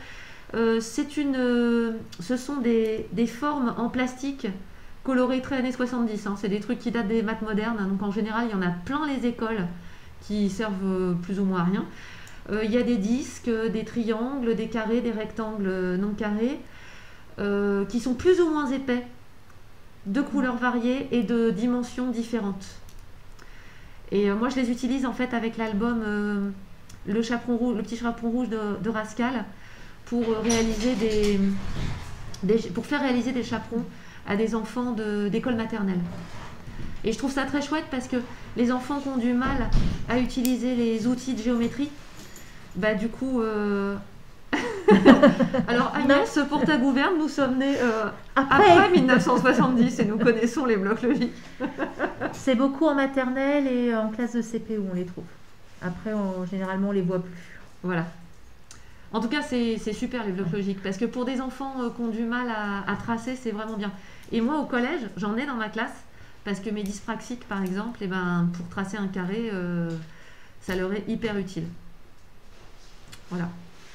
Ce sont des formes en plastique colorées très années 70. Hein. C'est des trucs qui datent des maths modernes. Hein. Donc, en général, il y en a plein les écoles qui servent plus ou moins à rien. Il y a des disques, des triangles, des carrés, des rectangles non carrés, qui sont plus ou moins épais, de couleurs variées et de dimensions différentes. Et moi, je les utilise en fait avec l'album le petit chaperon rouge de Rascal pour réaliser pour faire réaliser des chaperons à des enfants d'école maternelle. Et je trouve ça très chouette parce que les enfants qui ont du mal à utiliser les outils de géométrie, bah du coup Alors Agnès, pour ta gouverne, nous sommes nés après 1970 et nous connaissons les blocs logiques. C'est beaucoup en maternelle et en classe de CP où on les trouve. Après, généralement, on les voit plus. Voilà. En tout cas, c'est super les blocs logiques parce que pour des enfants qui ont du mal à tracer, c'est vraiment bien. Et moi, au collège, j'en ai dans ma classe parce que mes dyspraxiques, par exemple, pour tracer un carré, ça leur est hyper utile. Voilà.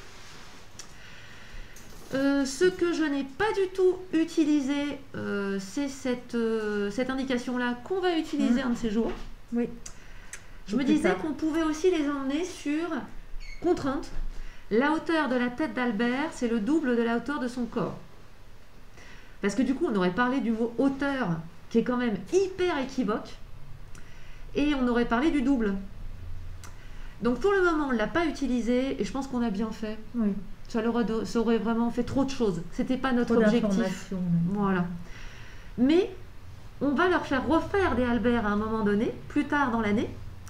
Ce que je n'ai pas du tout utilisé, c'est cette indication-là qu'on va utiliser un de ces jours. Oui. Je me disais qu'on pouvait aussi les emmener sur contrainte. La hauteur de la tête d'Albert, c'est le double de la hauteur de son corps. Parce que du coup, on aurait parlé du mot hauteur, qui est quand même hyper équivoque, et on aurait parlé du double. Donc pour le moment, on ne l'a pas utilisé, et je pense qu'on a bien fait. Oui. Ça aurait vraiment fait trop de choses. C'était pas notre objectif. Voilà. Mais on va leur faire refaire des Albert à un moment donné, plus tard dans l'année,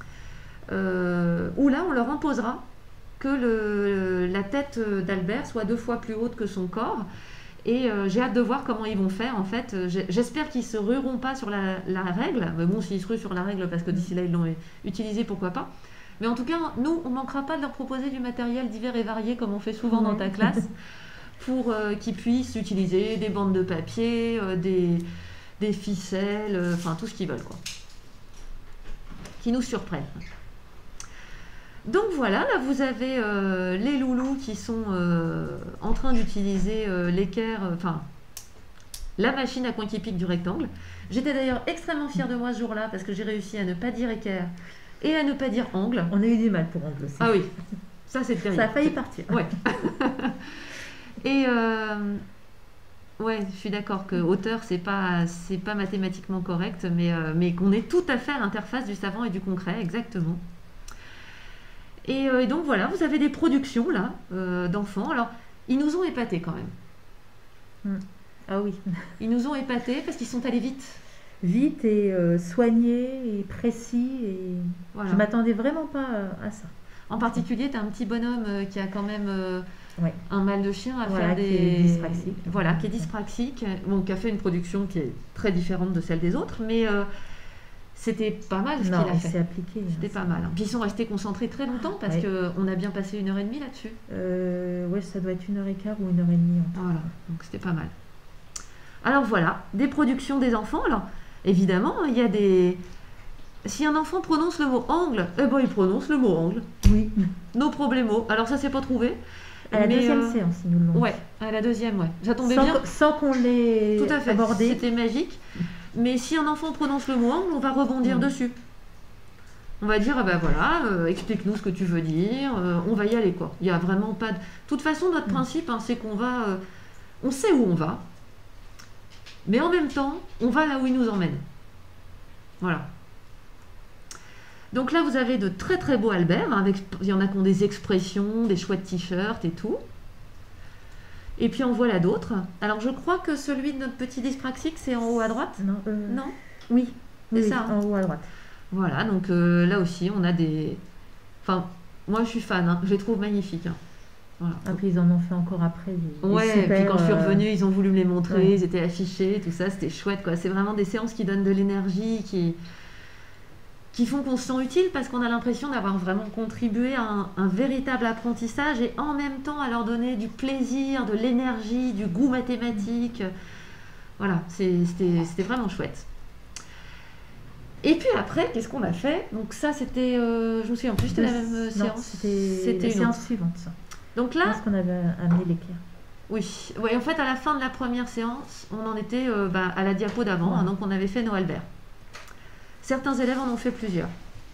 où là, on leur imposera que la tête d'Albert soit 2 fois plus haute que son corps. Et j'ai hâte de voir comment ils vont faire. En fait, j'espère qu'ils ne se rueront pas sur la règle. Mais bon, s'ils se ruent sur la règle, parce que d'ici là, ils l'ont utilisé, pourquoi pas. Mais en tout cas, nous, on ne manquera pas de leur proposer du matériel divers et varié, comme on fait souvent dans ta classe, pour qu'ils puissent utiliser des bandes de papier, des ficelles, enfin tout ce qu'ils veulent, quoi. Qui nous surprennent. Donc voilà, là vous avez les loulous qui sont en train d'utiliser l'équerre, la machine à coin qui pique du rectangle. J'étais d'ailleurs extrêmement fière de moi ce jour-là parce que j'ai réussi à ne pas dire équerre et à ne pas dire angle. On a eu du mal pour angle aussi. Ah oui, ça c'est terrible. Ça a failli partir. Ouais. Et ouais, je suis d'accord que hauteur c'est pas mathématiquement correct, mais qu'on est tout à fait à l'interface du savant et du concret, exactement. Et donc voilà, vous avez des productions là d'enfants. Alors, ils nous ont épatés quand même. Ah oui. Ils nous ont épatés parce qu'ils sont allés vite. Vite et soignés et précis. Et voilà. Je m'attendais vraiment pas à ça. En particulier, tu as un petit bonhomme qui a quand même un mal de chien à faire qui est dyspraxique. Voilà, qui est dyspraxique. Bon, qui a fait une production qui est très différente de celle des autres, mais c'était pas mal ce qu'il a fait. Appliqué. C'était pas mal. Puis ils sont restés concentrés très longtemps parce qu'on a bien passé 1h30 là-dessus. Oui, ça doit être 1h15 ou 1h30. Voilà, donc c'était pas mal. Alors voilà, des productions des enfants. Alors évidemment, il y a des... Si un enfant prononce le mot angle, il prononce le mot angle. Oui. No problemo. Alors ça, c'est pas trouvé. À la deuxième séance, ils nous l'ont. Ouais, à la deuxième, ouais. Ça tombait bien. Sans qu'on l'ait tout à fait abordé. C'était magique. Mais si un enfant prononce le mot angle, on va rebondir dessus. On va dire, voilà, explique-nous ce que tu veux dire, on va y aller, quoi. Il n'y a vraiment pas de... De toute façon, notre principe, c'est qu'on va... on sait où on va, mais en même temps, on va là où il nous emmène. Voilà. Donc là, vous avez de très très beaux Albert, il y en a qui ont des expressions, des chouettes t-shirts et tout. Et puis en voilà d'autres. Alors je crois que celui de notre petit dyspraxique, c'est en haut à droite. Non. Non. Oui. C'est ça. En haut à droite. Voilà, donc là aussi, on a des... Enfin, moi je suis fan, je les trouve magnifiques. Voilà. Ah, puis ils en ont fait encore après. Ouais, et puis quand je suis revenue, ils ont voulu me les montrer, ils étaient affichés, tout ça, c'était chouette, quoi. C'est vraiment des séances qui donnent de l'énergie, qui font qu'on se sent utile parce qu'on a l'impression d'avoir vraiment contribué à un véritable apprentissage et en même temps à leur donner du plaisir, de l'énergie, du goût mathématique. Voilà, c'était vraiment chouette. Et puis après, qu'est-ce qu'on a fait? Donc ça, c'était, je me souviens plus, c'était la même séance. C'était une séance suivante, ça. Donc là, parce qu'on avait amené l'équerre. Oui, en fait, à la fin de la première séance, on en était à la diapo d'avant, donc on avait fait nos Albert. Certains élèves en ont fait plusieurs.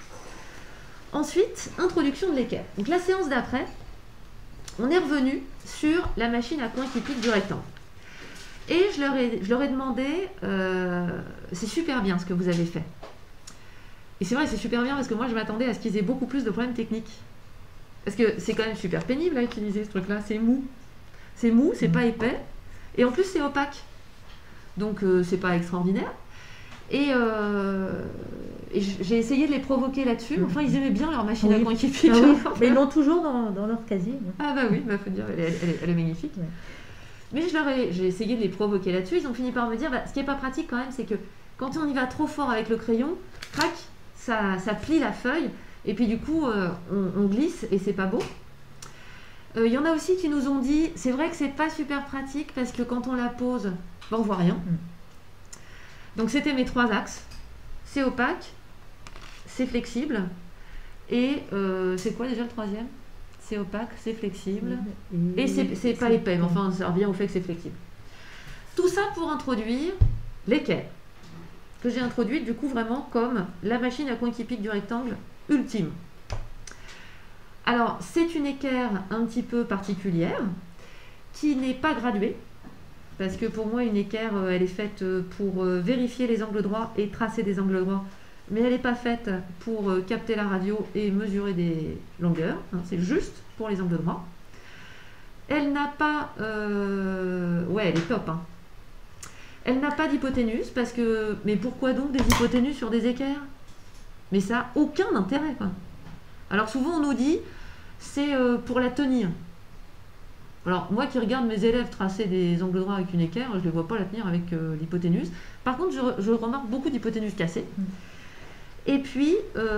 Ensuite, introduction de l'équerre. Donc la séance d'après, on est revenu sur la machine à coin qui pique du rectangle. Et je leur ai demandé, c'est super bien ce que vous avez fait. Et c'est vrai, c'est super bien parce que moi, je m'attendais à ce qu'ils aient beaucoup plus de problèmes techniques. Parce que c'est quand même super pénible à utiliser ce truc-là, c'est mou. C'est mou, c'est pas épais. Et en plus, c'est opaque. Donc, c'est pas extraordinaire. Et j'ai essayé de les provoquer là-dessus. Enfin, ils aimaient bien leur machine à coin qui pique. Mais ils l'ont toujours dans leur casier. Ah bah oui, faut dire, elle est magnifique. Ouais. Mais j'ai essayé de les provoquer là-dessus. Ils ont fini par me dire, ce qui n'est pas pratique quand même, c'est que quand on y va trop fort avec le crayon, crac, ça plie la feuille. Et puis du coup, on glisse et c'est pas beau. Il y en a aussi qui nous ont dit, c'est vrai que c'est pas super pratique parce que quand on la pose, on voit rien. Donc c'était mes 3 axes. C'est opaque, c'est flexible et c'est quoi déjà le 3e? C'est opaque, c'est flexible et c'est pas épais, mais enfin ça revient au fait que c'est flexible. Tout ça pour introduire l'équerre, que j'ai introduite du coup vraiment comme la machine à coin qui pique du rectangle ultime. Alors c'est une équerre un petit peu particulière qui n'est pas graduée, parce que pour moi une équerre elle est faite pour vérifier les angles droits et tracer des angles droits, mais elle n'est pas faite pour capter la radio et mesurer des longueurs, c'est juste pour les angles droits. Elle n'a pas... ouais, elle est top. Elle n'a pas d'hypoténuse, parce que... Mais pourquoi donc des hypoténuses sur des équerres? Mais ça n'a aucun intérêt, quoi. Alors souvent on nous dit, c'est pour la tenir. Alors moi qui regarde mes élèves tracer des angles droits avec une équerre, je ne les vois pas la tenir avec l'hypoténuse. Par contre, je remarque beaucoup d'hypoténuses cassées. Et puis,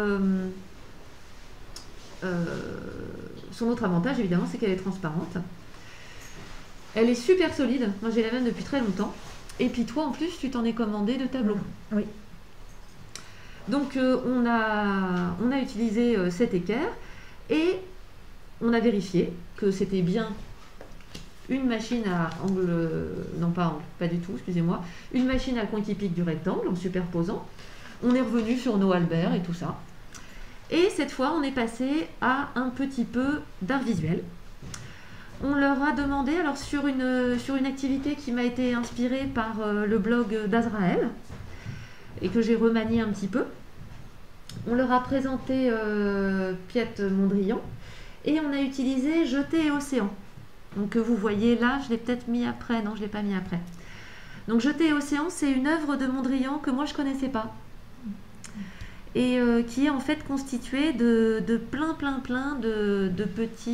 son autre avantage, évidemment, c'est qu'elle est transparente. Elle est super solide. Moi, j'ai la même depuis très longtemps. Et puis toi, en plus, tu t'en es commandé de tableaux. Oui. Donc, on a utilisé cette équerre et on a vérifié que c'était bien une machine à angle... Non, pas angle, pas du tout, excusez-moi. Une machine à coin qui pique du rectangle en superposant. On est revenu sur nos Albert et tout ça. Et cette fois, on est passé à un petit peu d'art visuel. On leur a demandé, alors sur une activité qui m'a été inspirée par le blog d'Azraël, et que j'ai remanié un petit peu, on leur a présenté Piet Mondrian, et on a utilisé Jeté et Océan. Donc vous voyez là, je l'ai peut-être mis après, non je ne l'ai pas mis après. Donc Jeté et Océan, c'est une œuvre de Mondrian que moi je ne connaissais pas. Et qui est en fait constituée de plein de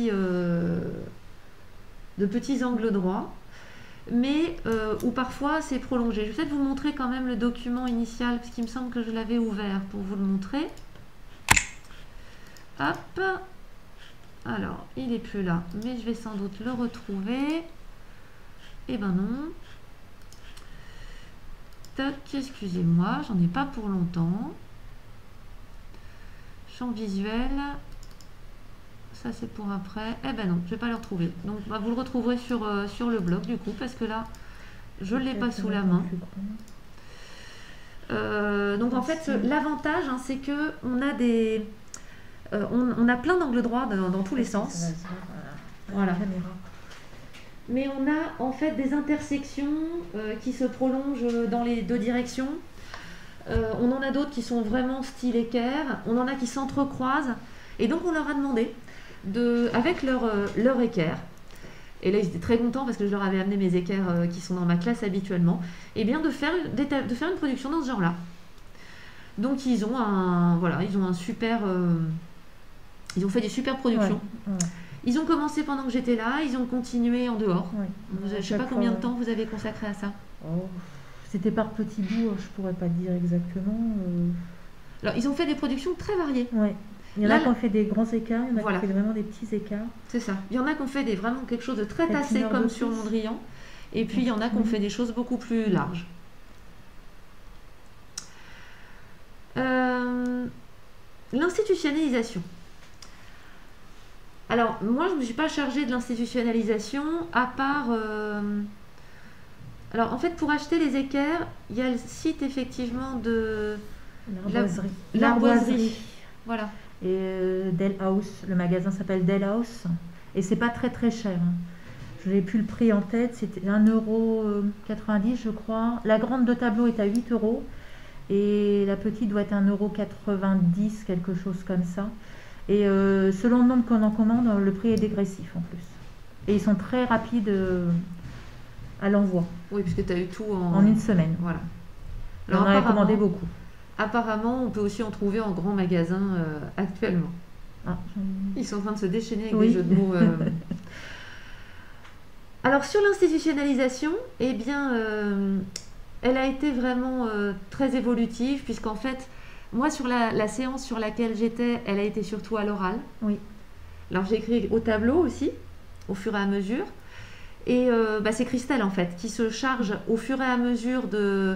petits angles droits, mais où parfois c'est prolongé. Je vais peut-être vous montrer quand même le document initial, parce qu'il me semble que je l'avais ouvert pour vous le montrer. Hop. Alors, il n'est plus là, mais je vais sans doute le retrouver. Eh ben non. Tac, excusez-moi, j'en ai pas pour longtemps. Champ visuel, ça c'est pour après. Eh ben non, je vais pas le retrouver. Donc vous le retrouverez sur le blog du coup, parce que là, je ne l'ai pas sous la main. Donc en fait, l'avantage, c'est que on a des... on a plein d'angles droits dans tous les sens. Voilà. Mais on a en fait des intersections qui se prolongent dans les 2 directions. On en a d'autres qui sont vraiment style équerre, on en a qui s'entrecroisent, et donc on leur a demandé, avec leur équerre, et là ils étaient très contents parce que je leur avais amené mes équerres qui sont dans ma classe habituellement, et bien de faire une production dans ce genre-là. Donc ils ont un super... ils ont fait des super productions. Ouais. Ils ont commencé pendant que j'étais là, ils ont continué en dehors. Ouais. Je ne sais pas combien de temps vous avez consacré à ça. C'était par petits bouts, je pourrais pas dire exactement. Alors, ils ont fait des productions très variées. Ouais. Il y en a qui ont fait des grands écarts, il y en a qui ont fait vraiment des petits écarts. C'est ça. Il y en a qui ont fait vraiment quelque chose de très tassé, comme sur Mondrian. Et puis, il y en a qui ont fait des choses beaucoup plus larges. L'institutionnalisation. Alors, moi, je ne me suis pas chargée de l'institutionnalisation, à part... Alors, en fait, pour acheter les équerres, il y a le site, effectivement, de... L'Arboiserie. Voilà. Et Delhouse, le magasin s'appelle Delhouse. Et c'est pas très cher. Je n'ai plus le prix en tête, c'était 1,90 €, je crois. La grande de tableau est à 8 €. Et la petite doit être 1,90 €, quelque chose comme ça. Et selon le nombre qu'on en commande, le prix est dégressif en plus. Et ils sont très rapides à l'envoi. Oui, puisque tu as eu tout en une semaine. Voilà. On en a commandé beaucoup. Apparemment, on peut aussi en trouver en grand magasin actuellement. Ils sont en train de se déchaîner avec des jeux de mots. Alors, sur l'institutionnalisation, eh bien, elle a été vraiment très évolutive, puisqu'en fait, moi, sur la séance sur laquelle j'étais, elle a été surtout à l'oral. Oui. Alors, j'ai écrit au tableau aussi, au fur et à mesure. Et c'est Christelle, en fait, qui se charge au fur et à mesure de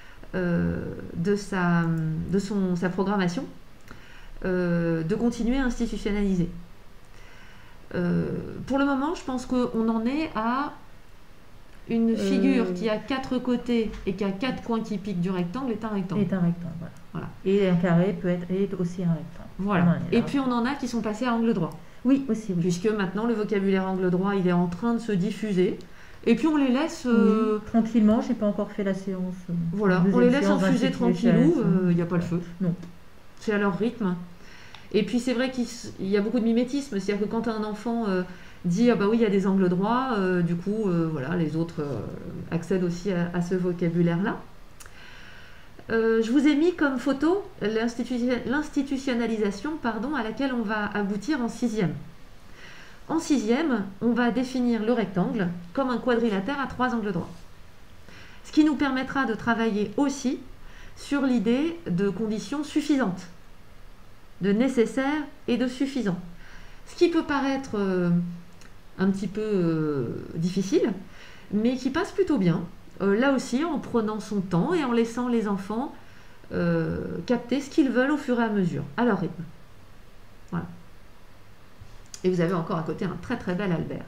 sa programmation, de continuer à institutionnaliser. Pour le moment, je pense qu'on en est à une figure qui a 4 côtés et qui a 4 coins qui piquent du rectangle est un rectangle. Est un rectangle, voilà. Et un carré est aussi un rectangle. Voilà. Et puis on en a qui sont passés à angle droit. Oui, aussi. Oui. Puisque maintenant le vocabulaire angle droit, il est en train de se diffuser. Et puis on les laisse... tranquillement, j'ai pas encore fait la séance. Voilà, on les laisse infuser tranquillou, il n'y a pas le feu. Non. C'est à leur rythme. Et puis c'est vrai qu'il y a beaucoup de mimétisme, c'est-à-dire que quand un enfant dit « Ah bah oui, il y a des angles droits », du coup, voilà, les autres accèdent aussi à ce vocabulaire-là. Je vous ai mis comme photo l'institutionnalisation à laquelle on va aboutir en 6e. En 6e, on va définir le rectangle comme un quadrilatère à 3 angles droits. Ce qui nous permettra de travailler aussi sur l'idée de conditions suffisantes, de nécessaire et de suffisant. Ce qui peut paraître un petit peu difficile, mais qui passe plutôt bien. Là aussi, en prenant son temps et en laissant les enfants capter ce qu'ils veulent au fur et à mesure, à leur rythme. Voilà. Et vous avez encore à côté un très très bel Albert.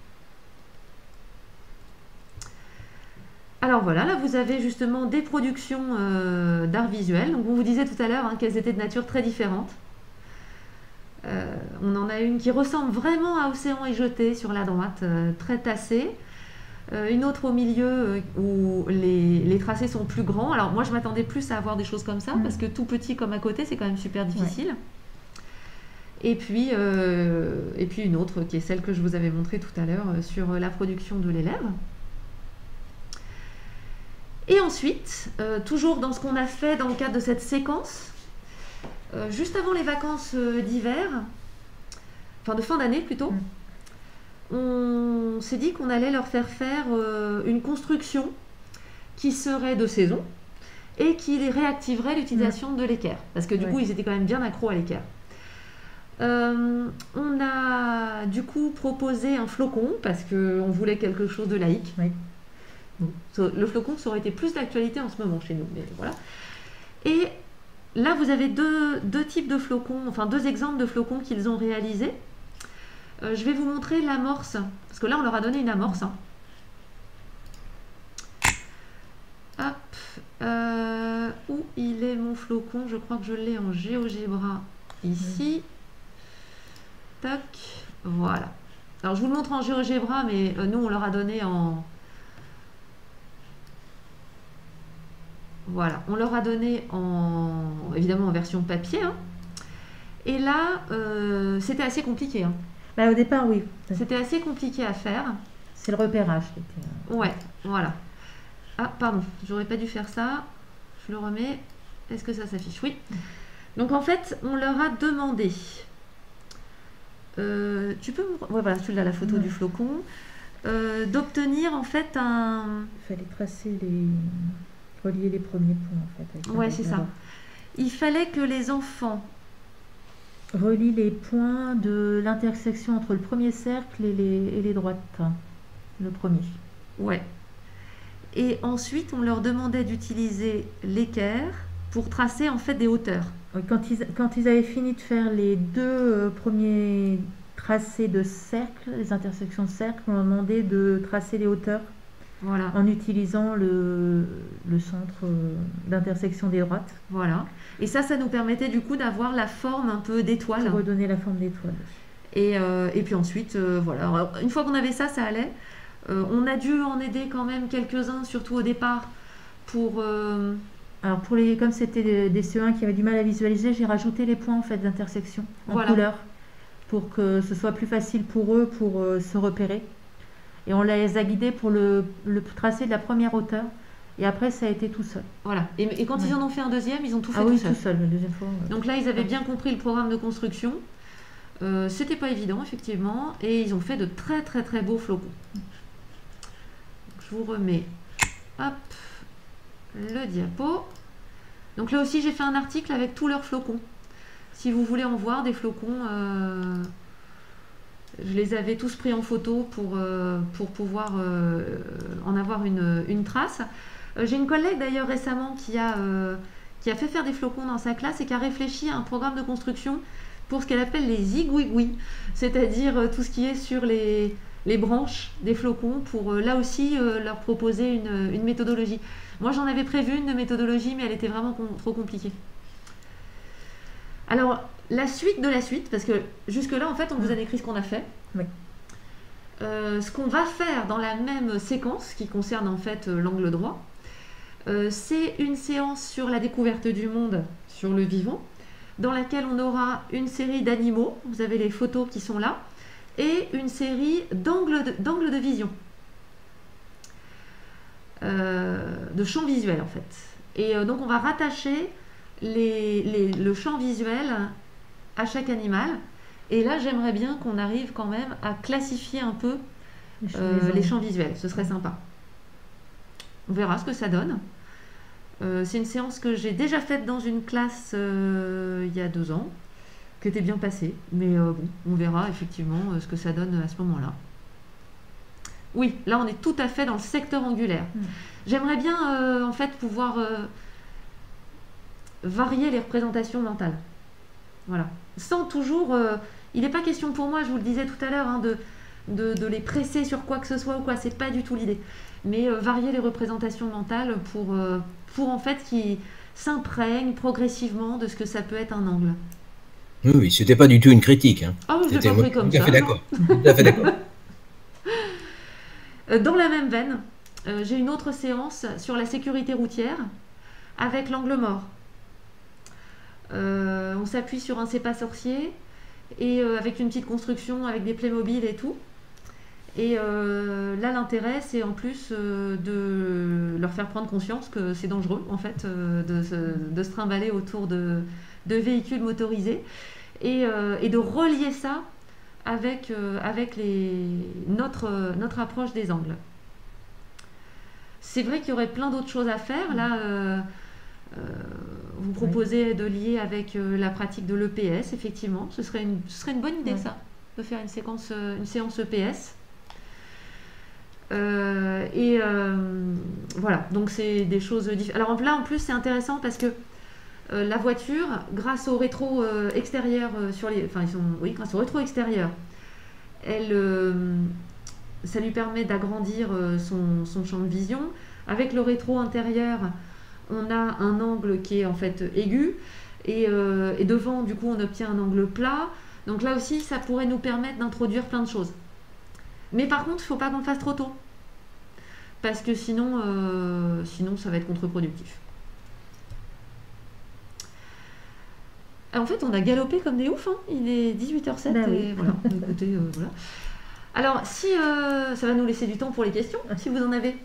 Alors voilà, là vous avez justement des productions d'art visuel. Donc on vous disait tout à l'heure qu'elles étaient de nature très différente. On en a une qui ressemble vraiment à Océan et Jeté sur la droite, très tassée. Une autre au milieu où les tracés sont plus grands. Alors moi je m'attendais plus à avoir des choses comme ça, parce que tout petit comme à côté c'est quand même super difficile. Ouais. Et puis une autre qui est celle que je vous avais montrée tout à l'heure sur la production de l'élève. Et ensuite, toujours dans ce qu'on a fait dans le cadre de cette séquence, juste avant les vacances d'hiver, enfin de fin d'année plutôt, on s'est dit qu'on allait leur faire une construction qui serait de saison et qui réactiverait l'utilisation de l'équerre. Parce que du coup, ils étaient quand même bien accros à l'équerre. On a du coup proposé un flocon parce qu'on voulait quelque chose de laïque. Oui. Donc, le flocon, ça aurait été plus d'actualité en ce moment chez nous, mais voilà. Et là, vous avez deux types de flocons, enfin 2 exemples de flocons qu'ils ont réalisés. Je vais vous montrer l'amorce, parce que là, on leur a donné une amorce. Hop, où il est mon flocon? Je crois que je l'ai en GeoGebra ici. Tac, voilà. Alors, je vous le montre en GeoGebra, mais nous, on leur a donné en... Voilà, on leur a donné évidemment en version papier. Et là, c'était assez compliqué. Bah, au départ, oui. C'était assez compliqué à faire. C'est le repérage qui était... Ouais, voilà. Ah, pardon, j'aurais pas dû faire ça. Je le remets. Est-ce que ça s'affiche? Oui. Donc en fait, on leur a demandé... tu peux me... Ouais, voilà, celui-là, la photo du flocon. D'obtenir en fait un... Il fallait tracer relier les premiers points en fait. Ouais, c'est ça. Il fallait que les enfants relient les points de l'intersection entre le premier cercle et les droites. Le premier. Ouais. Et ensuite, on leur demandait d'utiliser l'équerre pour tracer en fait des hauteurs. Quand ils avaient fini de faire les 2 premiers tracés de cercle, les intersections de cercle, on leur demandait de tracer les hauteurs. Voilà. En utilisant le centre d'intersection des droites. Voilà. Et ça nous permettait du coup d'avoir la forme un peu d'étoile. Pour redonner la forme d'étoile. Et puis ensuite, voilà. Alors, une fois qu'on avait ça, ça allait. On a dû en aider quand même quelques-uns, surtout au départ, pour... Alors comme c'était des CE1 qui avaient du mal à visualiser, j'ai rajouté les points en fait d'intersection en couleur pour que ce soit plus facile pour eux pour se repérer. Et on les a guidés pour le tracé de la première hauteur Et après, ça a été tout seul. Voilà. Et quand ils en ont fait un deuxième, ils ont tout fait tout seul. tout seul, la deuxième fois. Donc là, ils avaient bien compris le programme de construction. C'était pas évident, effectivement. Et ils ont fait de très très très beaux flocons. Je vous remets hop, le diapo. Donc là aussi, j'ai fait un article avec tous leurs flocons. Si vous voulez en voir des flocons, je les avais tous pris en photo pour pouvoir en avoir une trace. J'ai une collègue d'ailleurs récemment qui a fait faire des flocons dans sa classe et qui a réfléchi à un programme de construction pour ce qu'elle appelle les zigouigouis, c'est-à-dire tout ce qui est sur les branches des flocons pour là aussi leur proposer une méthodologie. Moi j'en avais prévu une méthodologie mais elle était vraiment trop compliquée. Alors la suite de la suite, parce que jusque là en fait on vous a décrit ce qu'on a fait. Oui. Ce qu'on va faire dans la même séquence qui concerne en fait l'angle droit, c'est une séance sur la découverte du monde sur le vivant, dans laquelle on aura une série d'animaux, vous avez les photos qui sont là, et une série d'angles de vision, de champs visuels en fait. Et donc on va rattacher le champ visuel à chaque animal. Et là j'aimerais bien qu'on arrive quand même à classifier un peu les champs visuels, ce serait sympa. On verra ce que ça donne. C'est une séance que j'ai déjà faite dans une classe il y a 2 ans, qui était bien passée, mais bon, on verra effectivement ce que ça donne à ce moment-là. Oui, là on est tout à fait dans le secteur angulaire. J'aimerais bien en fait pouvoir varier les représentations mentales. Voilà. Sans toujours... il n'est pas question pour moi, je vous le disais tout à l'heure, hein, de les presser sur quoi que ce soit ou quoi, c'est pas du tout l'idée. Mais varier les représentations mentales pour en fait qu'ils s'imprègnent progressivement de ce que ça peut être un angle. Oui, c'était pas du tout une critique. Hein. Ah oui, je l'ai pas pris comme ça. Tout à fait d'accord. Tout à fait d'accord. Dans la même veine, j'ai une autre séance sur la sécurité routière avec l'angle mort. On s'appuie sur un c'est pas sorcier et avec une petite construction avec des Playmobil et tout. Et là l'intérêt c'est en plus de leur faire prendre conscience que c'est dangereux en fait de se trimballer autour de véhicules motorisés et de relier ça avec notre approche des angles. C'est vrai qu'il y aurait plein d'autres choses à faire. Là vous proposez de lier avec la pratique de l'EPS, effectivement. Ce serait une bonne idée, ça, de faire une séance EPS. Voilà, donc c'est des choses différentes. Alors là, en plus, c'est intéressant parce que la voiture, grâce au rétro extérieur, grâce au rétro extérieur, ça lui permet d'agrandir son champ de vision. Avec le rétro intérieur, on a un angle qui est en fait aigu et devant du coup on obtient un angle plat, donc là aussi ça pourrait nous permettre d'introduire plein de choses, mais par contre il ne faut pas qu'on le fasse trop tôt parce que sinon ça va être contre-productif. En fait on a galopé comme des oufs, hein. Il est 18h07 et oui. Voilà. Écoutez, voilà. Alors si ça va nous laisser du temps pour les questions si vous en avez.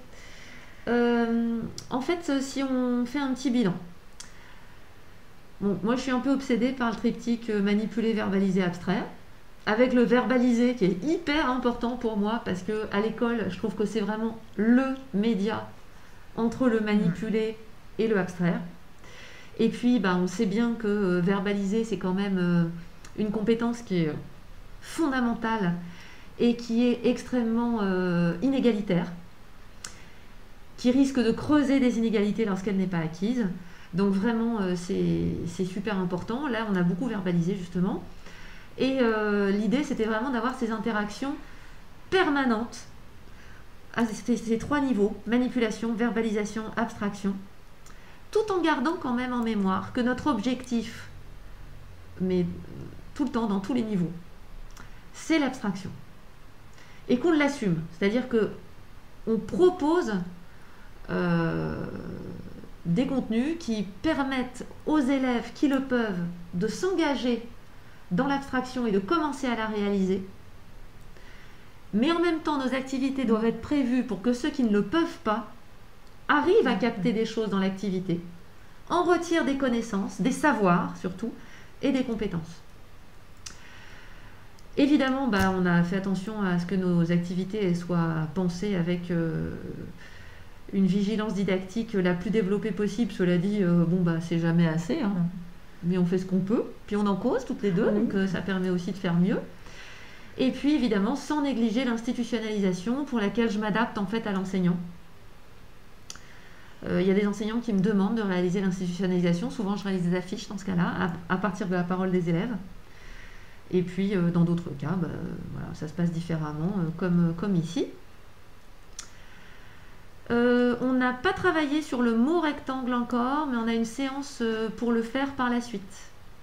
En fait, si on fait un petit bilan, bon, moi je suis un peu obsédée par le triptyque manipuler, verbaliser, abstraire, avec le verbaliser qui est hyper important pour moi parce que à l'école, je trouve que c'est vraiment le média entre le manipuler et le abstraire. Et puis, on sait bien que verbaliser, c'est quand même une compétence qui est fondamentale et qui est extrêmement inégalitaire, qui risque de creuser des inégalités lorsqu'elle n'est pas acquise. Donc vraiment, c'est super important. Là, on a beaucoup verbalisé, justement. Et l'idée, c'était vraiment d'avoir ces interactions permanentes à ces 3 niveaux, manipulation, verbalisation, abstraction, tout en gardant quand même en mémoire que notre objectif, mais tout le temps, dans tous les niveaux, c'est l'abstraction. Et qu'on l'assume. C'est-à-dire qu'on propose des contenus qui permettent aux élèves qui le peuvent de s'engager dans l'abstraction et de commencer à la réaliser. Mais en même temps, nos activités doivent être prévues pour que ceux qui ne le peuvent pas arrive à capter des choses dans l'activité, en retire des connaissances, des savoirs surtout, et des compétences. Évidemment, on a fait attention à ce que nos activités soient pensées avec une vigilance didactique la plus développée possible. Cela dit, c'est jamais assez, hein, mais on fait ce qu'on peut. Puis on en cause toutes les deux, donc ça permet aussi de faire mieux. Et puis évidemment, sans négliger l'institutionnalisation pour laquelle je m'adapte en fait à l'enseignant. Il y a des enseignants qui me demandent de réaliser l'institutionnalisation. Souvent, je réalise des affiches dans ce cas-là, à partir de la parole des élèves. Et puis, dans d'autres cas, voilà, ça se passe différemment, comme ici. On n'a pas travaillé sur le mot rectangle encore, mais on a une séance pour le faire par la suite.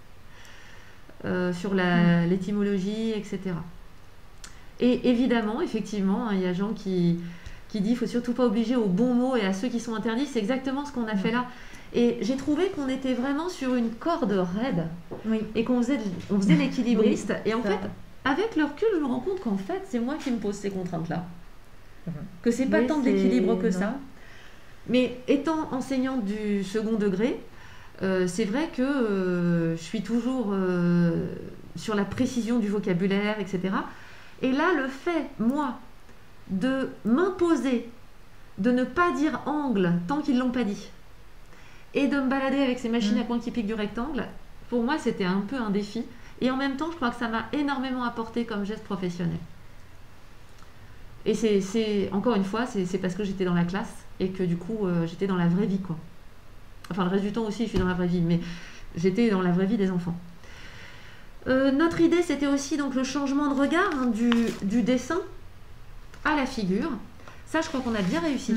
Sur l'étymologie, etc. Et évidemment, effectivement, il y a gens qui disent qu'il ne faut surtout pas obliger aux bons mots et à ceux qui sont interdits. C'est exactement ce qu'on a fait là. Et j'ai trouvé qu'on était vraiment sur une corde raide et qu'on faisait l'équilibriste. Et en fait, avec le recul, je me rends compte qu'en fait, c'est moi qui me pose ces contraintes-là. Que c'est pas tant de l'équilibre que ça. Mais étant enseignante du second degré, c'est vrai que je suis toujours sur la précision du vocabulaire, etc. Et là, le fait, moi, de m'imposer de ne pas dire angle tant qu'ils ne l'ont pas dit, et de me balader avec ces machines à coins qui piquent du rectangle, pour moi, c'était un peu un défi. Et en même temps, je crois que ça m'a énormément apporté comme geste professionnel. Et c'est encore une fois, c'est parce que j'étais dans la classe et que du coup, j'étais dans la vraie vie, quoi. Enfin, le reste du temps aussi, je suis dans la vraie vie, mais j'étais dans la vraie vie des enfants. Notre idée, c'était aussi donc le changement de regard du dessin à la figure. Ça, je crois qu'on a bien réussi.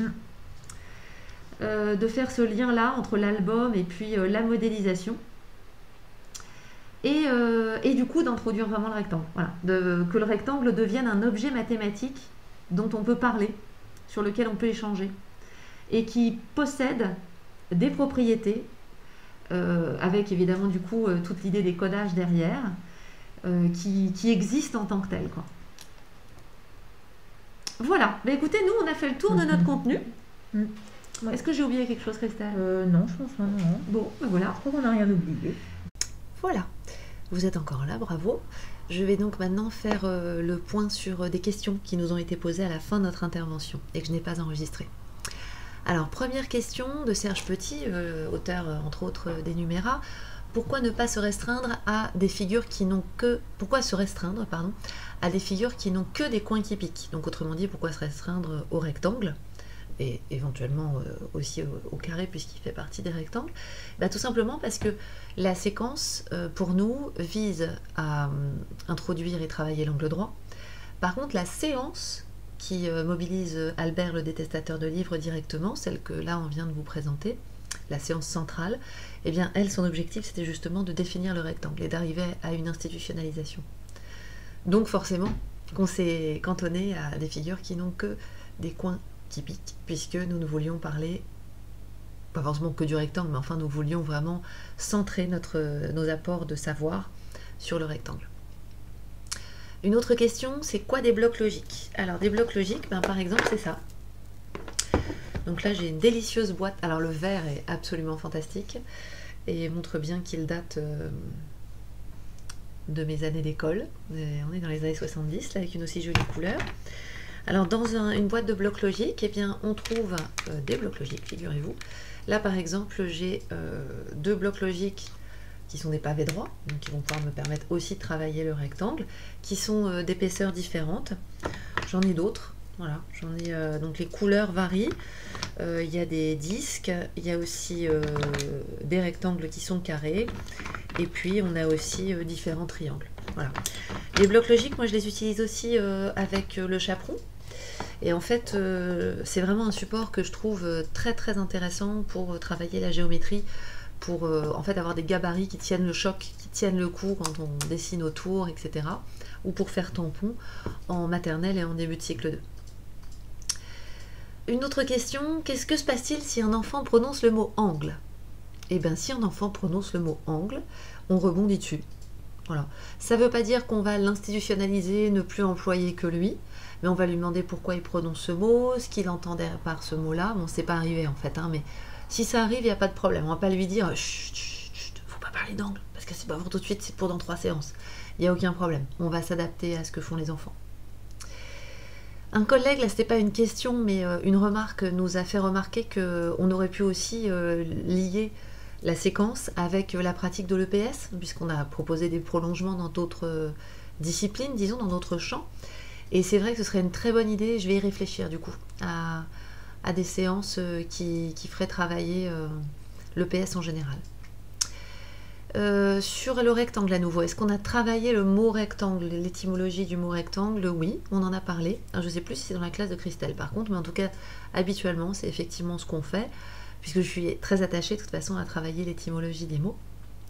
De faire ce lien-là entre l'album et puis la modélisation. Et du coup, d'introduire vraiment le rectangle. Voilà. Que le rectangle devienne un objet mathématique dont on peut parler, sur lequel on peut échanger, et qui possède des propriétés, avec évidemment du coup toute l'idée des codages derrière, qui existent en tant que tel, quoi. Voilà. Écoutez, nous, on a fait le tour de notre contenu. Est-ce que j'ai oublié quelque chose, Christelle? Non, je pense pas, non. Bon, voilà. Je crois qu'on n'a rien oublié. Voilà. Vous êtes encore là, bravo. Je vais donc maintenant faire le point sur des questions qui nous ont été posées à la fin de notre intervention et que je n'ai pas enregistrées. Alors, première question de Serge Petit, auteur entre autres des Numéra. Pourquoi ne pas se restreindre à des figures qui n'ont que... Pourquoi se restreindre, pardon, à des figures qui n'ont que des coins qui piquent? Donc, autrement dit, pourquoi se restreindre au rectangle et éventuellement aussi au carré puisqu'il fait partie des rectangles? Tout simplement parce que la séquence, pour nous, vise à introduire et travailler l'angle droit. Par contre, la séance qui mobilise Albert le détestateur de livres directement, celle que là on vient de vous présenter, la séance centrale, eh bien elle, son objectif, c'était justement de définir le rectangle et d'arriver à une institutionnalisation. Donc forcément, qu'on s'est cantonné à des figures qui n'ont que des coins qui piquent, puisque nous voulions parler, pas forcément que du rectangle, mais enfin nous voulions vraiment centrer nos apports de savoir sur le rectangle. Une autre question, c'est quoi des blocs logiques? Alors des blocs logiques, par exemple, c'est ça. Donc là, j'ai une délicieuse boîte. Alors le verre est absolument fantastique et montre bien qu'il date de mes années d'école. On est dans les années 70, là, avec une aussi jolie couleur. Alors dans une boîte de blocs logiques, eh bien, on trouve des blocs logiques, figurez-vous. Là, par exemple, j'ai deux blocs logiques qui sont des pavés droits, donc qui vont pouvoir me permettre aussi de travailler le rectangle, qui sont d'épaisseurs différentes. J'en ai d'autres, voilà, j'en ai, donc les couleurs varient, il y a des disques, il y a aussi des rectangles qui sont carrés, et puis on a aussi différents triangles. Voilà. Les blocs logiques, moi je les utilise aussi avec le chaperon, et en fait c'est vraiment un support que je trouve très très intéressant pour travailler la géométrie, pour en fait avoir des gabarits qui tiennent le choc, qui tiennent le coup quand on dessine autour, etc. Ou pour faire tampon en maternelle et en début de cycle 2. Une autre question, qu'est-ce que se passe-t-il si un enfant prononce le mot angle? Eh bien, si un enfant prononce le mot angle, on rebondit dessus. Voilà. Ça ne veut pas dire qu'on va l'institutionnaliser, ne plus employer que lui, mais on va lui demander pourquoi il prononce ce mot, ce qu'il entendait par ce mot-là. Bon, c'est pas arrivé en fait, hein, mais si ça arrive, il n'y a pas de problème. On va pas lui dire chut, chut, chut, faut pas parler d'angle, parce que c'est pas pour tout de suite, c'est pour dans 3 séances. Il n'y a aucun problème. On va s'adapter à ce que font les enfants. Un collègue, là c'était pas une question, mais une remarque nous a fait remarquer qu'on aurait pu aussi lier la séquence avec la pratique de l'EPS, puisqu'on a proposé des prolongements dans d'autres disciplines, disons, dans d'autres champs. Et c'est vrai que ce serait une très bonne idée, je vais y réfléchir du coup, à des séances qui feraient travailler l'EPS en général. Sur le rectangle à nouveau, est-ce qu'on a travaillé le mot rectangle, l'étymologie du mot rectangle? Oui, on en a parlé. Alors, je ne sais plus si c'est dans la classe de Christelle par contre, mais en tout cas, habituellement, c'est effectivement ce qu'on fait, puisque je suis très attachée de toute façon à travailler l'étymologie des mots.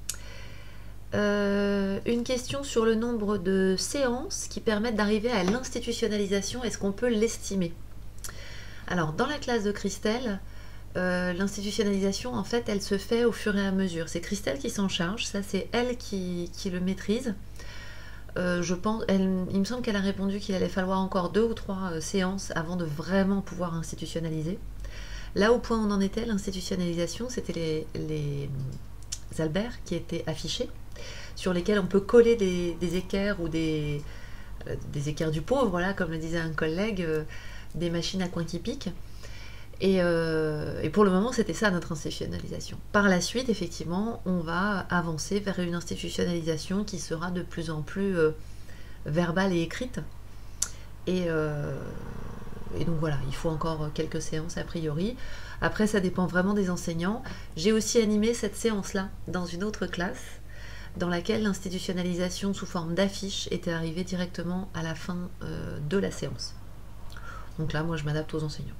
Une question sur le nombre de séances qui permettent d'arriver à l'institutionnalisation, est-ce qu'on peut l'estimer? Alors, dans la classe de Christelle, l'institutionnalisation, en fait, elle se fait au fur et à mesure. C'est Christelle qui s'en charge, ça c'est elle qui le maîtrise. Je pense, il me semble qu'elle a répondu qu'il allait falloir encore 2 ou 3 séances avant de vraiment pouvoir institutionnaliser. Là, au point où on en était, l'institutionnalisation, c'était les Albert qui étaient affichés, sur lesquels on peut coller des équerres ou des équerres du pauvre, voilà, comme le disait un collègue, des machines à coin qui piquent. Et pour le moment, c'était ça notre institutionnalisation. Par la suite, effectivement, on va avancer vers une institutionnalisation qui sera de plus en plus verbale et écrite. Et donc voilà, il faut encore quelques séances a priori. Après, ça dépend vraiment des enseignants. J'ai aussi animé cette séance-là dans une autre classe, dans laquelle l'institutionnalisation sous forme d'affiche était arrivée directement à la fin de la séance. Donc là, moi, je m'adapte aux enseignants.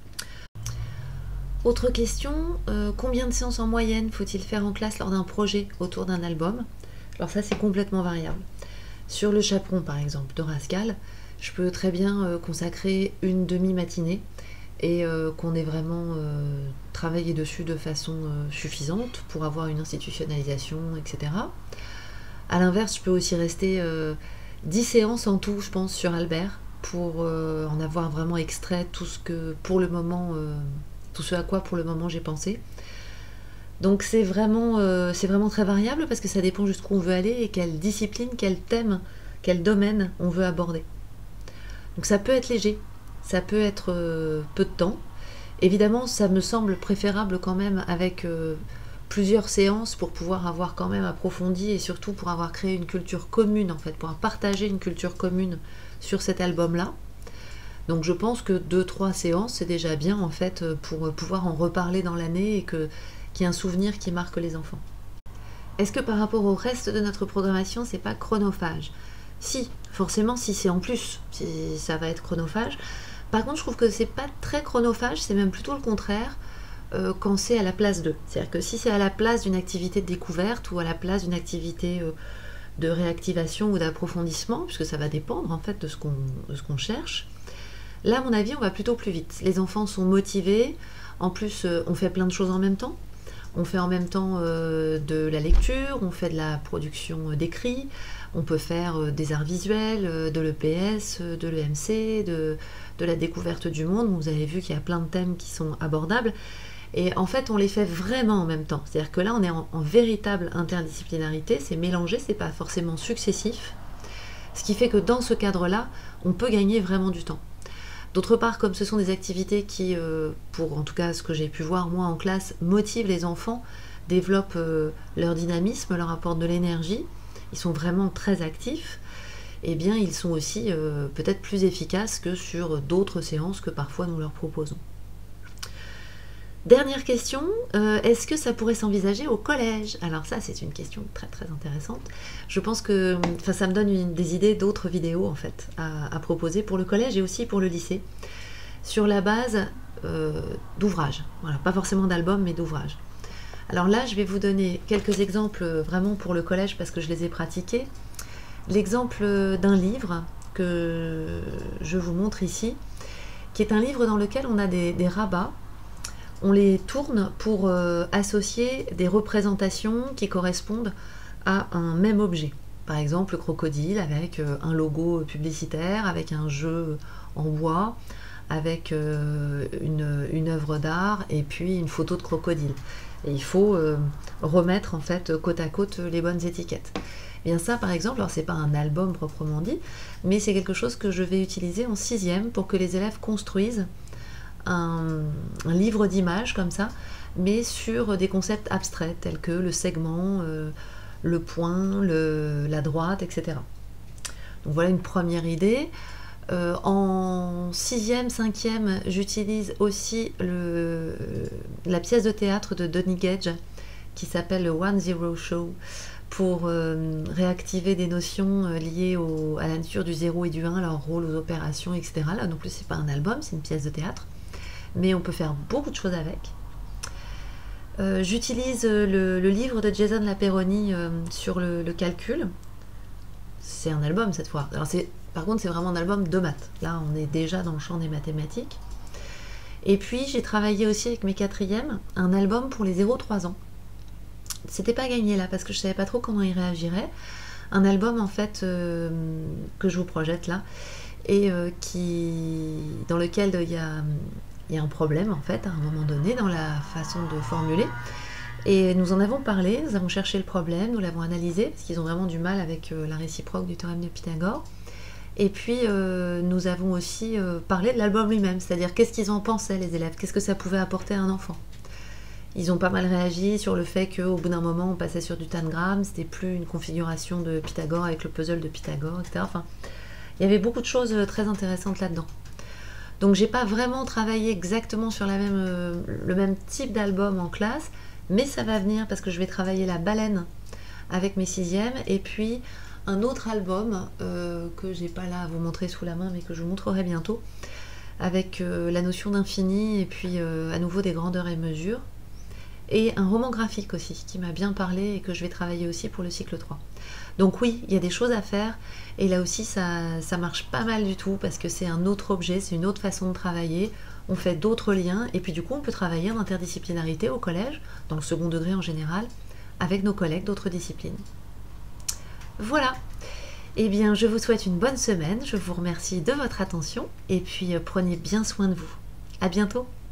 Autre question, combien de séances en moyenne faut-il faire en classe lors d'un projet autour d'un album? Alors ça, c'est complètement variable. Sur le chaperon, par exemple, de Rascal, je peux très bien consacrer une demi-matinée et qu'on ait vraiment travaillé dessus de façon suffisante pour avoir une institutionnalisation, etc. A l'inverse, je peux aussi rester 10 séances en tout, je pense, sur Albert, pour en avoir vraiment extrait tout ce que, pour le moment, tout ce à quoi pour le moment j'ai pensé. Donc c'est vraiment très variable parce que ça dépend jusqu'où on veut aller et quelle discipline, quel thème, quel domaine on veut aborder. Donc ça peut être léger, ça peut être peu de temps. Évidemment, ça me semble préférable quand même avec plusieurs séances pour pouvoir avoir quand même approfondi et surtout pour avoir créé une culture commune en fait, pour partager une culture commune sur cet album-là. Donc je pense que 2-3 séances, c'est déjà bien en fait pour pouvoir en reparler dans l'année et qu'il y ait un souvenir qui marque les enfants. Est-ce que par rapport au reste de notre programmation, c'est pas chronophage? Si, forcément, si c'est en plus, si ça va être chronophage. Par contre, je trouve que c'est pas très chronophage, c'est même plutôt le contraire quand c'est à la place d'eux. C'est-à-dire que si c'est à la place d'une activité de découverte ou à la place d'une activité de réactivation ou d'approfondissement, puisque ça va dépendre en fait de ce qu'on cherche, là, à mon avis, on va plutôt plus vite. Les enfants sont motivés. En plus, on fait plein de choses en même temps. On fait en même temps de la lecture, on fait de la production d'écrit, on peut faire des arts visuels, de l'EPS, de l'EMC, de la découverte du monde. Vous avez vu qu'il y a plein de thèmes qui sont abordables. Et en fait, on les fait vraiment en même temps. C'est-à-dire que là, on est en véritable interdisciplinarité. C'est mélangé, c'est pas forcément successif. Ce qui fait que dans ce cadre-là, on peut gagner vraiment du temps. D'autre part, comme ce sont des activités qui, pour en tout cas ce que j'ai pu voir moi en classe, motivent les enfants, développent leur dynamisme, leur apportent de l'énergie, ils sont vraiment très actifs, eh bien ils sont aussi peut-être plus efficaces que sur d'autres séances que parfois nous leur proposons. Dernière question, est-ce que ça pourrait s'envisager au collège? Alors ça, c'est une question très très intéressante. Je pense que ça me donne des idées d'autres vidéos en fait à proposer pour le collège et aussi pour le lycée, sur la base d'ouvrages. Voilà, pas forcément d'albums, mais d'ouvrages. Alors là, je vais vous donner quelques exemples vraiment pour le collège parce que je les ai pratiqués. L'exemple d'un livre que je vous montre ici, qui est un livre dans lequel on a des rabats. On les tourne pour associer des représentations qui correspondent à un même objet. Par exemple, le crocodile avec un logo publicitaire, avec un jeu en bois, avec une œuvre d'art et puis une photo de crocodile. Et il faut remettre en fait côte à côte les bonnes étiquettes. Et bien ça par exemple, alors c'est pas un album proprement dit, mais c'est quelque chose que je vais utiliser en 6e pour que les élèves construisent un livre d'images comme ça, mais sur des concepts abstraits tels que le segment, le point, la droite, etc. Donc voilà une première idée. En 6e, 5e, j'utilise aussi la pièce de théâtre de Donny Gage qui s'appelle le One Zero Show pour réactiver des notions liées à la nature du 0 et du 1, leur rôle aux opérations, etc. Là non plus, c'est pas un album, c'est une pièce de théâtre, mais on peut faire beaucoup de choses avec. J'utilise le livre de Jason Laperoni sur le calcul. C'est un album cette fois. Alors par contre, c'est vraiment un album de maths. Là, on est déjà dans le champ des mathématiques. Et puis, j'ai travaillé aussi avec mes 4e un album pour les 0-3 ans. C'était pas gagné là parce que je savais pas trop comment ils réagiraient. Un album en fait que je vous projette là et dans lequel il y a un problème en fait à un moment donné dans la façon de formuler. Et nous en avons parlé, nous avons cherché le problème, nous l'avons analysé parce qu'ils ont vraiment du mal avec la réciproque du théorème de Pythagore. Et puis nous avons aussi parlé de l'album lui-même, c'est-à-dire qu'est-ce qu'ils en pensaient les élèves, qu'est-ce que ça pouvait apporter à un enfant. Ils ont pas mal réagi sur le fait qu'au bout d'un moment on passait sur du tangram, c'était plus une configuration de Pythagore avec le puzzle de Pythagore, etc. Enfin, il y avait beaucoup de choses très intéressantes là-dedans. Donc j'ai pas vraiment travaillé exactement sur le même type d'album en classe, mais ça va venir parce que je vais travailler la baleine avec mes 6e et puis un autre album que j'ai pas là à vous montrer sous la main mais que je vous montrerai bientôt avec la notion d'infini et puis à nouveau des grandeurs et mesures et un roman graphique aussi qui m'a bien parlé et que je vais travailler aussi pour le cycle 3. Donc oui, il y a des choses à faire et là aussi ça marche pas mal du tout parce que c'est un autre objet, c'est une autre façon de travailler, on fait d'autres liens et puis du coup on peut travailler en interdisciplinarité au collège, dans le second degré en général, avec nos collègues d'autres disciplines. Voilà, eh bien je vous souhaite une bonne semaine, je vous remercie de votre attention et puis prenez bien soin de vous. À bientôt.